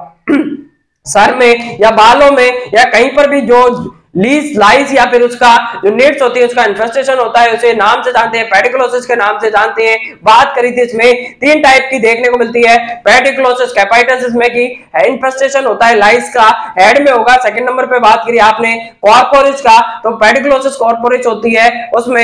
सर में या बालों में या कहीं पर भी जो लीज लाइस या फिर उसका जो नेट्स होती है उसका इन्फेस्टेशन होता है उसे नाम से जानते हैं, पेडिकुलोसिस के नाम से जानते हैं। बात करी थी इसमें तीन टाइप की देखने को मिलती है पेडिकुलोसिस कैपाइटिस में की इन्फेस्टेशन होता है लाइस का, हेड में होगा। सेकंड नंबर पे बात करी आपने कॉर्पोरिस का, तो पेडिकुलोसिस कॉर्पोरिस होती है उसमें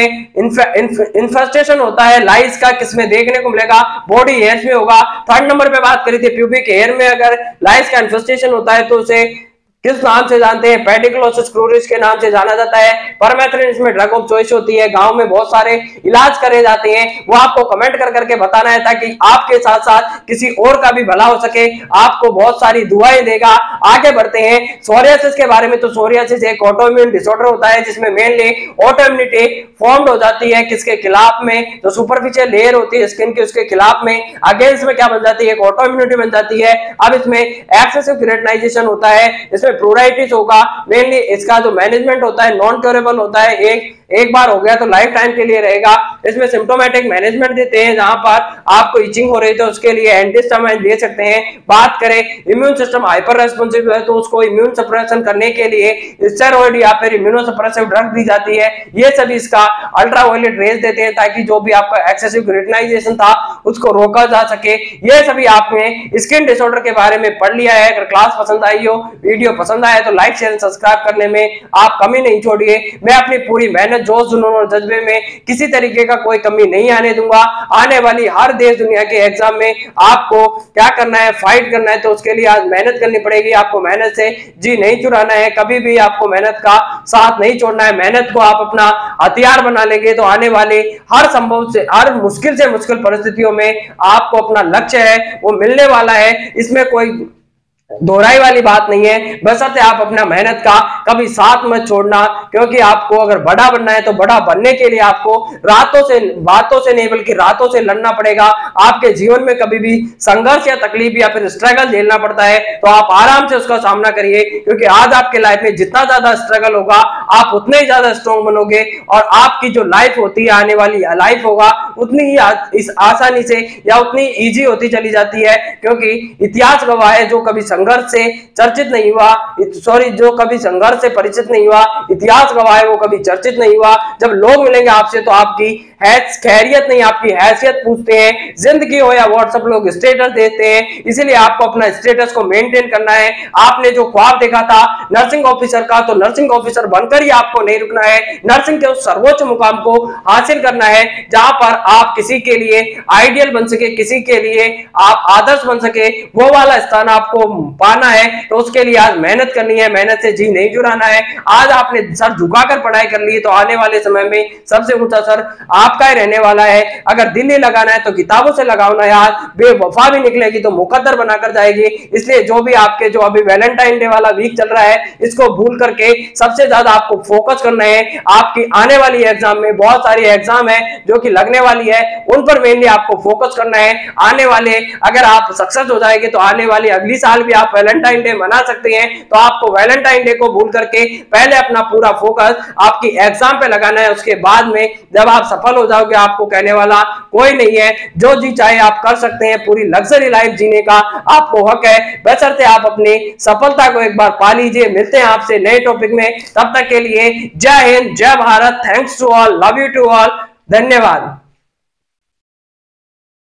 इन्फेस्टेशन होता है लाइस का, किसमें देखने को मिलेगा, बॉडी हेयर्स में होगा। थर्ड नंबर पे बात करी थी प्यूबिक हेयर में अगर लाइस का इन्फेस्टेशन होता है तो उसे किस नाम से जानते हैं, पेडिकुलोसिस क्रूरिस के नाम से जाना जाता है। परमेथ्रिन इसमें ड्रग ऑफ चॉइस होती है, गांव में बहुत सारे इलाज करे जाते हैं, वो आपको कमेंट कर करके बताना है ताकि आपके साथ साथ किसी और का भी भला हो सके, आपको बहुत सारी दुआएं देगा। आगे बढ़ते हैं सोरियासिस के बारे में। तो सोरियासिस एक ऑटोइम्यून डिसऑर्डर होता है जिसमें मेनली ऑटोइम्यूनिटी फॉर्म्ड हो जाती है किसके खिलाफ में, जो सुपरफिशियल लेयर होती है स्किन की उसके खिलाफ में, अगेंस्ट में क्या बन जाती है, एक ऑटोइम्यूनिटी बन जाती है। अब इसमें एक्सेसिव केराटिनाइजेशन होता है, इसमें प्लूराइटिस होगा। मेनली इसका जो मैनेजमेंट होता है नॉन क्योरेबल होता है, एक एक बार हो गया तो लाइफ टाइम के लिए रहेगा। इसमें सिम्टोमेटिक मैनेजमेंट देते हैं, जहां पर आपको इचिंग हो रही है तो उसके लिए एंटीहिस्टामाइन दे सकते हैं। बात करें इम्यून सिस्टम हाइपर रेस्पॉन्सिव है तो उसको इम्यून सप्रेशन करने के लिए स्टेरॉइड या फिर इम्यूनोसप्रेसिव ड्रग दी जाती है। ये सभी इसका अल्ट्रावायलेट रेज देते हैं ताकि जो भी आपका एक्सेसिव केराटिनाइजेशन था उसको रोका जा सके। ये सभी आपने स्किन डिसऑर्डर के बारे में पढ़ लिया है। अगर क्लास पसंद आई हो, वीडियो पसंद आए तो लाइक शेयर सब्सक्राइब करने में आप कमी नहीं छोड़िए। मैं अपनी पूरी मेहनत जोश जुनून और जज्बे में किसी तरीके का कोई कमी नहीं आने दूंगा। आने वाली हर देश दुनिया के एग्जाम में आपको क्या करना है, फाइट करना है, तो उसके लिए आज मेहनत करनी पड़ेगी। आपको मेहनत से जी नहीं चुराना है, कभी भी आपको मेहनत का साथ नहीं छोड़ना है। मेहनत को आप अपना हथियार बना लेंगे तो आने वाले हर संभव से हर मुश्किल से मुश्किल परिस्थितियों में आपको अपना लक्ष्य है वो मिलने वाला है। इसमें कोई दोहराई वाली बात नहीं है, बशर्ते आप अपना मेहनत का कभी साथ मत छोड़ना, क्योंकि आपको अगर बड़ा बनना है तो बड़ा बनने के लिए आपको रातों से बातों से नहीं बल्कि रातों से लड़ना पड़ेगा। आपके जीवन में कभी भी संघर्ष या तकलीफ या फिर स्ट्रगल झेलना पड़ता है तो आप आराम से उसका सामना करिए, क्योंकि आज आपके लाइफ में जितना ज्यादा स्ट्रगल होगा आप उतने ही ज्यादा स्ट्रॉन्ग बनोगे और आपकी जो लाइफ होती है आने वाली लाइफ होगा उतनी ही इस आसानी से या उतनी इजी होती चली जाती है, क्योंकि इतिहास गवाह है जो कभी संघर्ष से चर्चित नहीं हुआ, सॉरी जो कभी संघर्ष से परिचित नहीं हुआ, इतिहास गवाह है वो कभी चर्चित नहीं हुआ। जब लोग मिलेंगे आपसे तो आपकी खैरियत नहीं आपकी हैसियत पूछते हैं। जिंदगी हो या व्हाट्सएप लोग स्टेटस देते हैं, इसीलिए आपको अपना स्टेटस को मेंटेन करना है। आपने जो ख्वाब देखा था नर्सिंग ऑफिसर का, तो नर्सिंग ऑफिसर बनकर ही आपको नहीं रुकना है। नर्सिंग के उस सर्वोच्च मुकाम को हासिल करना है जहां पर आप किसी के लिए आइडियल बन सके, किसी के लिए आप आदर्श बन सके, वो वाला स्थान आपको पाना है। तो उसके लिए आज मेहनत करनी है, मेहनत से जी नहीं चुराना है। आज आपने सर झुकाकर पढ़ाई कर ली तो आने वाले समय में सबसे ऊंचा सर आपका ही रहने वाला है। अगर दिल ही लगाना है तो किताबों से लगाओ ना यार, बेवफा भी निकलेगी तो मुकद्दर बनाकर जाएगी। इसलिए जो भी आपके जो अभी वैलेंटाइन डे वाला वीक चल रहा है इसको भूल करके सबसे ज्यादा आपको फोकस करना है। आपकी आने वाली एग्जाम में बहुत सारी एग्जाम है जो कि लगने वाली है, उन पर मेनली आपको फोकस करना है। आने वाले अगर आप सक्सेस हो जाएंगे तो आने वाली अगली साल भी आप वैलेंटाइन डे मना सकते हैं। तो आपको वैलेंटाइन डे को भूल करके पहले अपना पूरा फोकस आपकी एग्जाम पे लगाना है। उसके बाद में जब आप सफल हो जाओगे आपको कहने वाला कोई नहीं है। जो जी चाहे आप कर सकते हैं, पूरी लग्जरी लाइफ जीने का आपको हक है, बशर्ते आप अपनी सफलता को एक बार पा लीजिए। मिलते हैं आपसे नए टॉपिक में, तब तक के लिए जय हिंद, जय Bharat, thanks to all, love you to all, धन्यवाद।